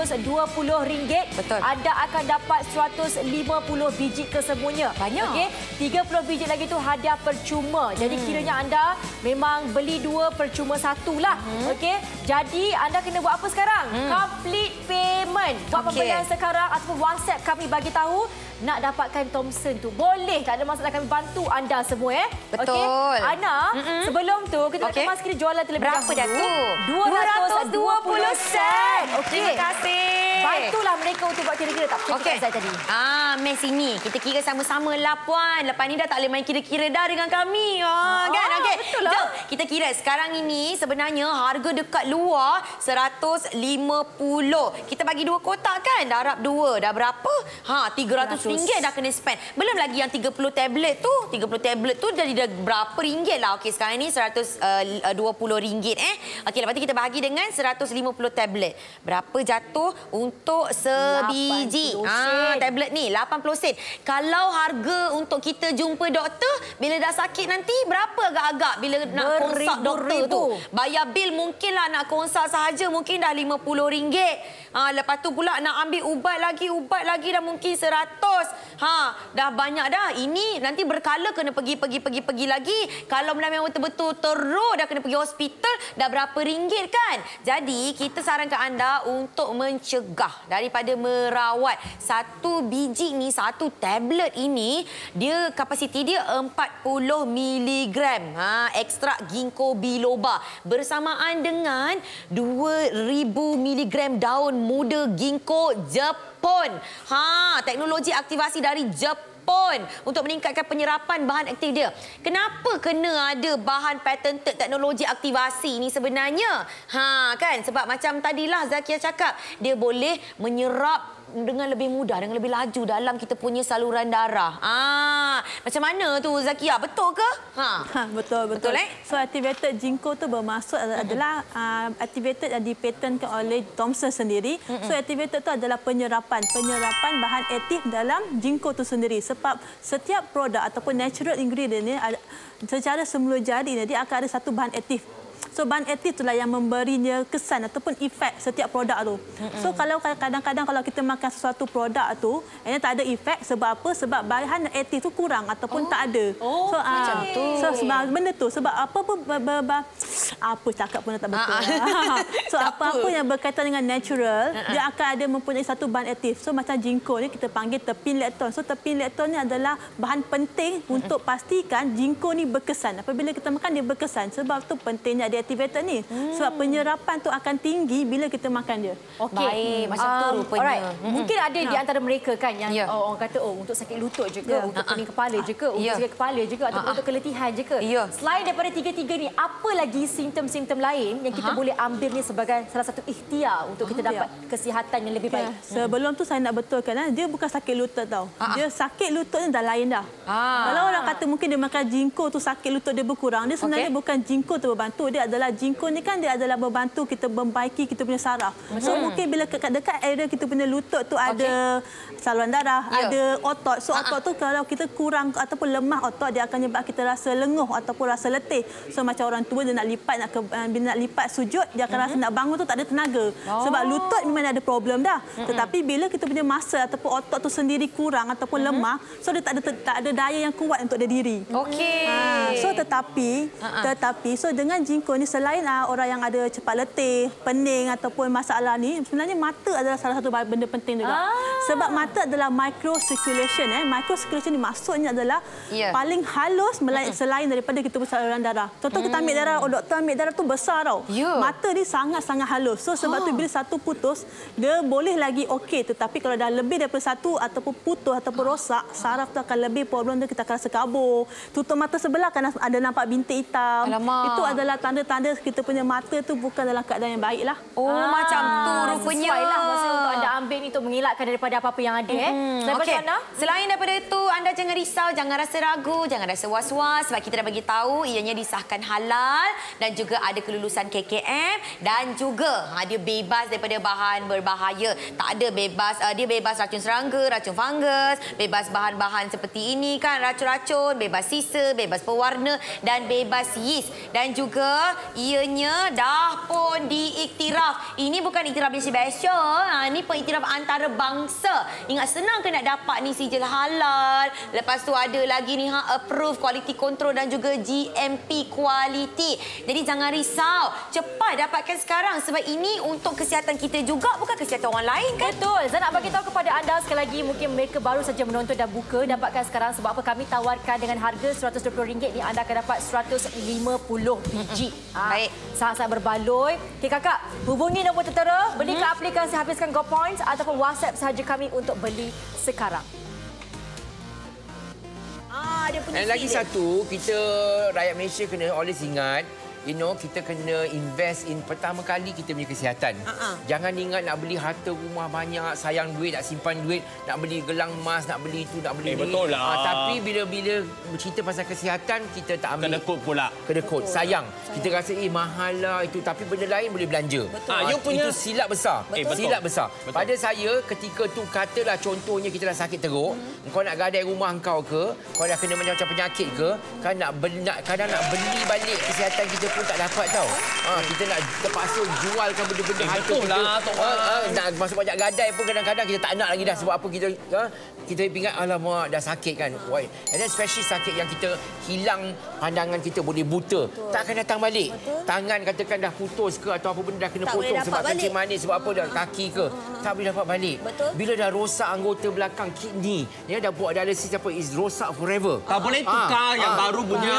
Speaker 3: RM120.
Speaker 4: Betul.
Speaker 3: Anda akan dapat 150 biji kesemuanya.
Speaker 4: Banyak.
Speaker 3: Okey. 30 biji lagi tu hadiah percuma. Jadi kiranya anda memang beli 2 percuma 1 lah. Okey. Jadi anda kena buat apa sekarang? Complete payment. Buat pembelian sekarang ataupun WhatsApp kami bagi tahu nak dapatkan Thomson tu. Boleh, tak ada masalah, kami bantu anda semua
Speaker 4: Betul.
Speaker 3: Okey. Ana, sebelum tu kita nak kemas kita jualan terlebih dahulu.
Speaker 4: Berapa dah tu?
Speaker 3: 220 sen.
Speaker 4: Terima kasih.
Speaker 3: Bantulah mereka untuk buat kira-kira tak betul Zai tadi.
Speaker 4: Mes ini kita kira sama-sama lah Puan. Lepas ni dah tak boleh main kira-kira dah dengan kami. Kan? Okey.
Speaker 3: Betul lah.
Speaker 4: Jom kita kira sekarang ini sebenarnya harga dekat luar 150. Kita bagi 2 kotak kan? Darab 2 dah berapa? RM300 dah kena spend. Belum lagi yang 30 tablet tu. 30 tablet tu jadi dah berapa ringgit lah. Okey, sekarang ni RM120. Okey, lepas tu kita bahagi dengan 150 tablet. Berapa jatuh untuk sebiji? Tablet ni 80 sen. Kalau harga untuk kita jumpa doktor bila dah sakit nanti berapa agak-agak bila nak konsult doktor tu? Bayar bil mungkinlah nak konsult sahaja mungkin dah RM50. Lepas tu pula nak ambil ubat lagi dah mungkin 100. Dah banyak dah. Ini nanti berkala kena pergi lagi. Kalau memang betul-betul teruk dah kena pergi hospital dah berapa ringgit kan? Jadi kita sarankan anda untuk mencegah daripada merawat. Satu biji ni, satu tablet ini dia kapasiti dia 40 mg ekstrak ginkgo biloba bersamaan dengan 2000 mg daun muda ginkgo Jepun. Teknologi aktivasi dari Jepun untuk meningkatkan penyerapan bahan aktif dia. Kenapa kena ada bahan patented teknologi aktivasi ni sebenarnya? Kan sebab macam tadilah Zakia cakap, dia boleh menyerap dengan lebih mudah, dengan lebih laju dalam kita punya saluran darah. Macam mana tu Zakia? Betul ke?
Speaker 5: Betul. So activated ginkgo tu bermaksud adalah activated yang dipatenkan oleh Thomson sendiri. So activated tu adalah penyerapan bahan aktif dalam ginkgo tu sendiri. Sebab setiap produk ataupun natural ingredient ni secara semula jadi dia akan ada satu bahan aktif. So bahan aktif itulah yang memberinya kesan ataupun efek setiap produk tu. So kalau kadang-kadang kalau kita makan sesuatu produk tu, ini tak ada efek sebab apa? Sebab bahan aktif tu kurang ataupun tak ada. Macam tu. So sebab benda tu sebab apa cakap pun tak betul. So apa-apa yang berkaitan dengan natural, dia akan ada mempunyai satu bahan aktif. So macam ginkgo ni kita panggil terpinlekton. So terpinlekton ni adalah bahan penting untuk pastikan ginkgo ni berkesan. Apabila kita makan dia berkesan. Sebab tu pentingnya dia activated ni. Sebab penyerapan tu akan tinggi bila kita makan dia.
Speaker 3: Okey, macam tu rupanya. Mungkin ada di antara mereka kan yang orang kata untuk sakit lutut je ke, untuk pening kepala je ke, untuk sakit kepala je ke ataupun untuk keletihan je ke. Selain daripada tiga-tiga ni, apa lagi simptom-simptom lain yang kita boleh ambil ni sebagai salah satu ikhtiar untuk kita dapat kesihatan yang lebih baik?
Speaker 5: Sebelum tu saya nak betulkan, dia bukan sakit lutut tau. Dia sakit lutut ni dah lain dah. Kalau orang kata mungkin dia makan ginkgo tu sakit lutut dia berkurang, dia sebenarnya bukan ginkgo tu berbantu. Dia adalah ginkgo ni kan dia adalah membantu kita membaiki kita punya saraf. So mungkin bila dekat area kita punya lutut tu ada saluran darah, ada otot. So otot tu kalau kita kurang ataupun lemah otot, dia akan menyebabkan kita rasa lenguh ataupun rasa letih. So macam orang tua dia nak lipat sujud, dia akan rasa nak bangun tu tak ada tenaga. Sebab lutut memang ada problem dah. Tetapi bila kita punya masa ataupun otot tu sendiri kurang ataupun lemah, so dia tak ada daya yang kuat untuk dia diri. So tetapi so dengan ginkgo ni selain orang yang ada cepat letih, pening ataupun masalah ni, sebenarnya mata adalah salah satu benda penting juga. Sebab mata adalah microcirculation. Microcirculation ni maksudnya adalah paling halus selain daripada kita punya saluran darah. Contoh kita ambil darah, doktor ambil darah tu besar tau. Mata ni sangat-sangat halus. So sebab tu bila satu putus, dia boleh lagi okey. Tetapi kalau dah lebih daripada satu ataupun putus ataupun rosak, saraf tu akan lebih problem dia, kita akan rasa kabur. Tutup mata sebelah kan ada nampak bintik hitam. Itu adalah tanda-tanda kita punya mata tu bukan dalam keadaan yang baiklah.
Speaker 4: Macam tu rupanya.
Speaker 3: Sesuailah masa untuk anda ambil ni untuk mengelakkan daripada apa-apa yang ada.
Speaker 4: Selain daripada itu, anda jangan risau, jangan rasa ragu, jangan rasa was-was sebab kita dah bagi tahu ianya disahkan halal dan juga ada kelulusan KKM dan juga dia bebas daripada bahan berbahaya. Tak ada bebas, dia bebas racun serangga, racun fungus, bebas bahan-bahan seperti ini kan, racun-racun, bebas sisa, bebas pewarna dan bebas yeast. Dan juga ianya dah pun diiktiraf. Ini bukan iktiraf biasa-biasa. Ini pengiktiraf antarabangsa. Ingat, senang ke nak dapat ni sijil halal. Lepas tu ada lagi ni approve quality control dan juga GMP quality. Jadi jangan risau, cepat dapatkan sekarang sebab ini untuk kesihatan kita juga, bukan kesihatan orang lain kan?
Speaker 3: Betul. Saya nak bagi tahu kepada anda sekali lagi, mungkin mereka baru saja menonton dan buka, dapatkan sekarang sebab apa kami tawarkan dengan harga RM120 ni anda akan dapat 150 biji.
Speaker 4: Baik.
Speaker 3: Sangat-sangat berbaloi. Okey kakak, hubungi nombor tertera, beli ke aplikasi habiskan Go Points ataupun WhatsApp sahaja kami untuk beli sekarang.
Speaker 5: Dia punya
Speaker 6: dan lagi satu, kita rakyat Malaysia kena always ingat, kita kena invest in pertama kali kita punya kesihatan. Jangan ingat nak beli harta rumah banyak, sayang duit, nak simpan duit, nak beli gelang emas, nak beli itu, nak beli ini.
Speaker 2: Betul lah.
Speaker 6: Tapi bila bercerita pasal kesihatan, kita tak ambil.
Speaker 2: Kena kod pula.
Speaker 6: Kena kod. Sayang. Kita rasa mahal lah itu, tapi benda lain boleh belanja. Itu silap besar. Silap besar.
Speaker 2: Betul.
Speaker 6: Pada saya, ketika tu katalah contohnya kita dah sakit teruk, kau nak gadai rumah kau ke, kau dah kena macam penyakit ke, kadang nak beli balik kesihatan kita pun tak dapat tau. Kita nak terpaksa jualkan benda-benda harta kita. Nak masuk pajak gadai pun kadang-kadang kita tak nak lagi dah. Sebab apa, kita ingat alamak dah sakit kan. And then especially sakit yang kita hilang pandangan kita, boleh buta. Tak akan datang balik. Tangan katakan dah putus ke atau apa benda dah kena potong sebab kencing manis, sebab apa dah kaki ke. Tak boleh dapat balik. Bila dah rosak anggota belakang kidney, dah buat dialisis apa, is rosak forever.
Speaker 2: Tak boleh tukar yang baru punya.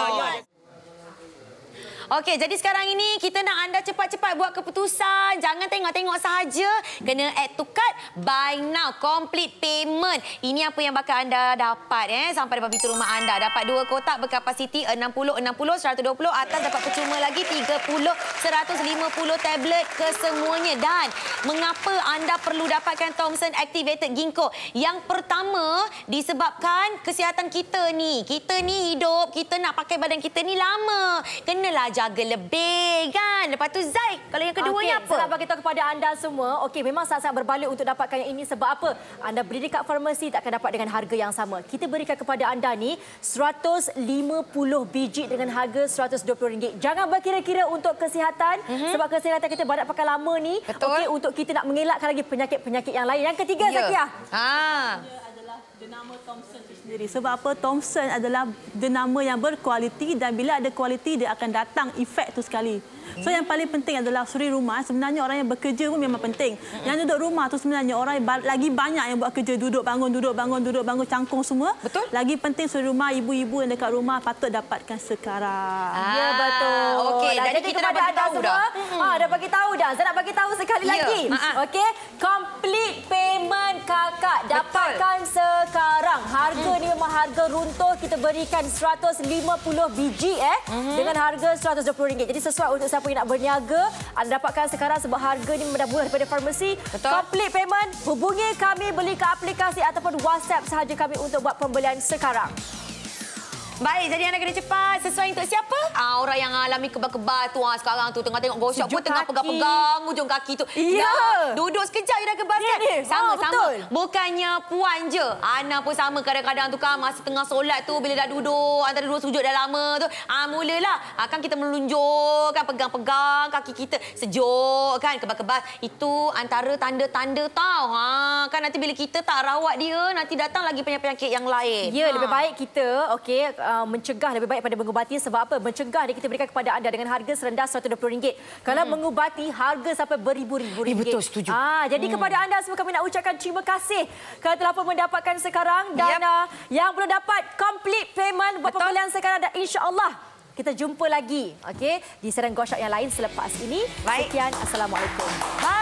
Speaker 4: Okey, jadi sekarang ini kita nak anda cepat-cepat buat keputusan. Jangan tengok-tengok sahaja. Kena add to cart, buy now, complete payment. Ini apa yang bakal anda dapat sampai depan pintu rumah anda. Dapat 2 kotak berkapasiti 60, 60, 120. Atas dapat percuma lagi 30, 150 tablet kesemuanya. Dan mengapa anda perlu dapatkan Thomson Activated Ginkgo? Yang pertama, disebabkan kesihatan kita ni. Kita ni hidup, kita nak pakai badan kita ni lama. Kenalah jaga lebih kan. Lepas tu Zai, kalau yang keduanya apa?
Speaker 3: Saya nak bagi tahu kepada anda semua, memang sangat-sangat berbaloi untuk dapatkan yang ini sebab apa? Anda beli dekat farmasi tak akan dapat dengan harga yang sama. Kita berikan kepada anda ni 150 biji dengan harga RM120. Jangan berkira-kira untuk kesihatan sebab kesihatan kita banyak pakai lama ni. Untuk kita nak mengelakkan lagi penyakit-penyakit yang lain. Yang ketiga, Zakiah.
Speaker 5: Nama Thomson sendiri. Sebab apa? Thomson adalah nama yang berkualiti dan bila ada kualiti dia akan datang efek tu sekali. So yang paling penting adalah suri rumah. Sebenarnya orang yang bekerja pun memang penting. Yang duduk rumah tu sebenarnya orang lagi banyak yang buat kerja, duduk bangun, cangkung semua.
Speaker 4: Betul.
Speaker 5: Lagi penting suri rumah, ibu-ibu yang dekat rumah patut dapatkan sekarang.
Speaker 3: Ya betul.
Speaker 4: Okey, jadi kita dah bagi tahu dah.
Speaker 3: Dah bagi tahu dah. Saya nak bagi tahu sekali lagi. Okey, complete payment kakak dapatkan sekarang. Harga ni memang harga runtuh. Kita berikan 150 biji dengan harga RM120. Jadi sesuai untuk siapa yang nak berniaga, anda dapatkan sekarang sebab harga ni dah murah daripada farmasi. Complete payment, hubungi kami, beli ke aplikasi ataupun WhatsApp sahaja kami untuk buat pembelian sekarang.
Speaker 4: Baik, jadi anda kena cepat. Sesuai untuk siapa? Orang yang alami kebal-kebal tu sekarang tu tengah tengok gosok pun tengah pegang-pegang ujung kaki tu.
Speaker 3: Ya.
Speaker 4: Duduk sekejap je dah kebal kan? Sama-sama. Bukannya puan je. Ana pun sama kadang-kadang tu kan masa tengah solat tu bila dah duduk antara dua sujud dah lama tu. Mulalah kan kita melunjuk kan pegang-pegang kaki kita sejuk kan kebal-kebal. Itu antara tanda-tanda tau. Kan nanti bila kita tak rawat dia nanti datang lagi penyakit yang lain.
Speaker 3: Ya, lebih baik kita mencegah lebih baik pada mengubati. Sebab apa? Mencegah ni kita berikan kepada anda dengan harga serendah RM120. Kalau mengubati harga sampai beribu-ribu ringgit.
Speaker 4: Betul, setuju.
Speaker 3: Jadi kepada anda semua kami nak ucapkan terima kasih kerana telah pun mendapatkan sekarang dan yang belum dapat complete payment buat pembelian sekarang dan insya-Allah kita jumpa lagi di siaran Go Shop yang lain selepas ini. Sekian, assalamualaikum.
Speaker 4: Bye.